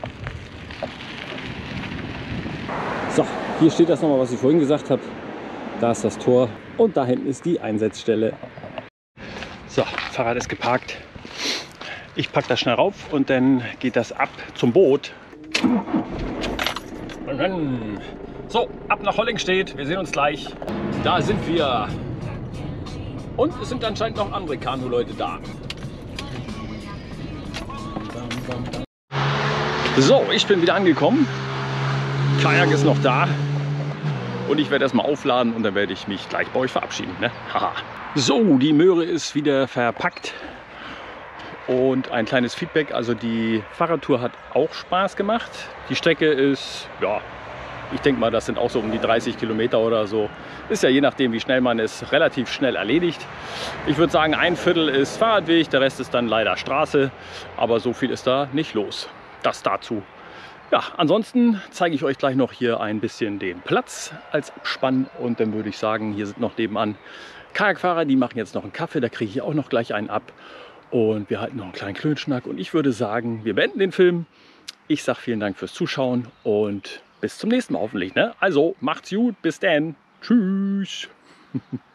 So, hier steht das nochmal, was ich vorhin gesagt habe. Da ist das Tor und da hinten ist die Einsatzstelle. So, Fahrrad ist geparkt. Ich packe das schnell rauf und dann geht das ab zum Boot. So, ab nach Hollingstedt. Wir sehen uns gleich. Da sind wir. Und es sind anscheinend noch andere Kanu-Leute da. So, ich bin wieder angekommen. Kajak ist noch da und ich werde erstmal aufladen und dann werde ich mich gleich bei euch verabschieden. Ne? Haha. So, die Möhre ist wieder verpackt und ein kleines Feedback. Also die Fahrradtour hat auch Spaß gemacht. Die Strecke ist, ja, ich denke mal, das sind auch so um die dreißig Kilometer oder so. Ist ja je nachdem, wie schnell man ist, relativ schnell erledigt. Ich würde sagen, ein Viertel ist Fahrradweg, der Rest ist dann leider Straße, aber so viel ist da nicht los. Das dazu. Ja, ansonsten zeige ich euch gleich noch hier ein bisschen den Platz als Abspann und dann würde ich sagen, hier sind noch nebenan Kajakfahrer, die machen jetzt noch einen Kaffee, da kriege ich auch noch gleich einen ab Und wir halten noch einen kleinen Klönschnack. Und ich würde sagen, wir beenden den Film. Ich sage vielen Dank fürs Zuschauen und bis zum nächsten Mal hoffentlich. Ne? Also macht's gut, bis dann. Tschüss.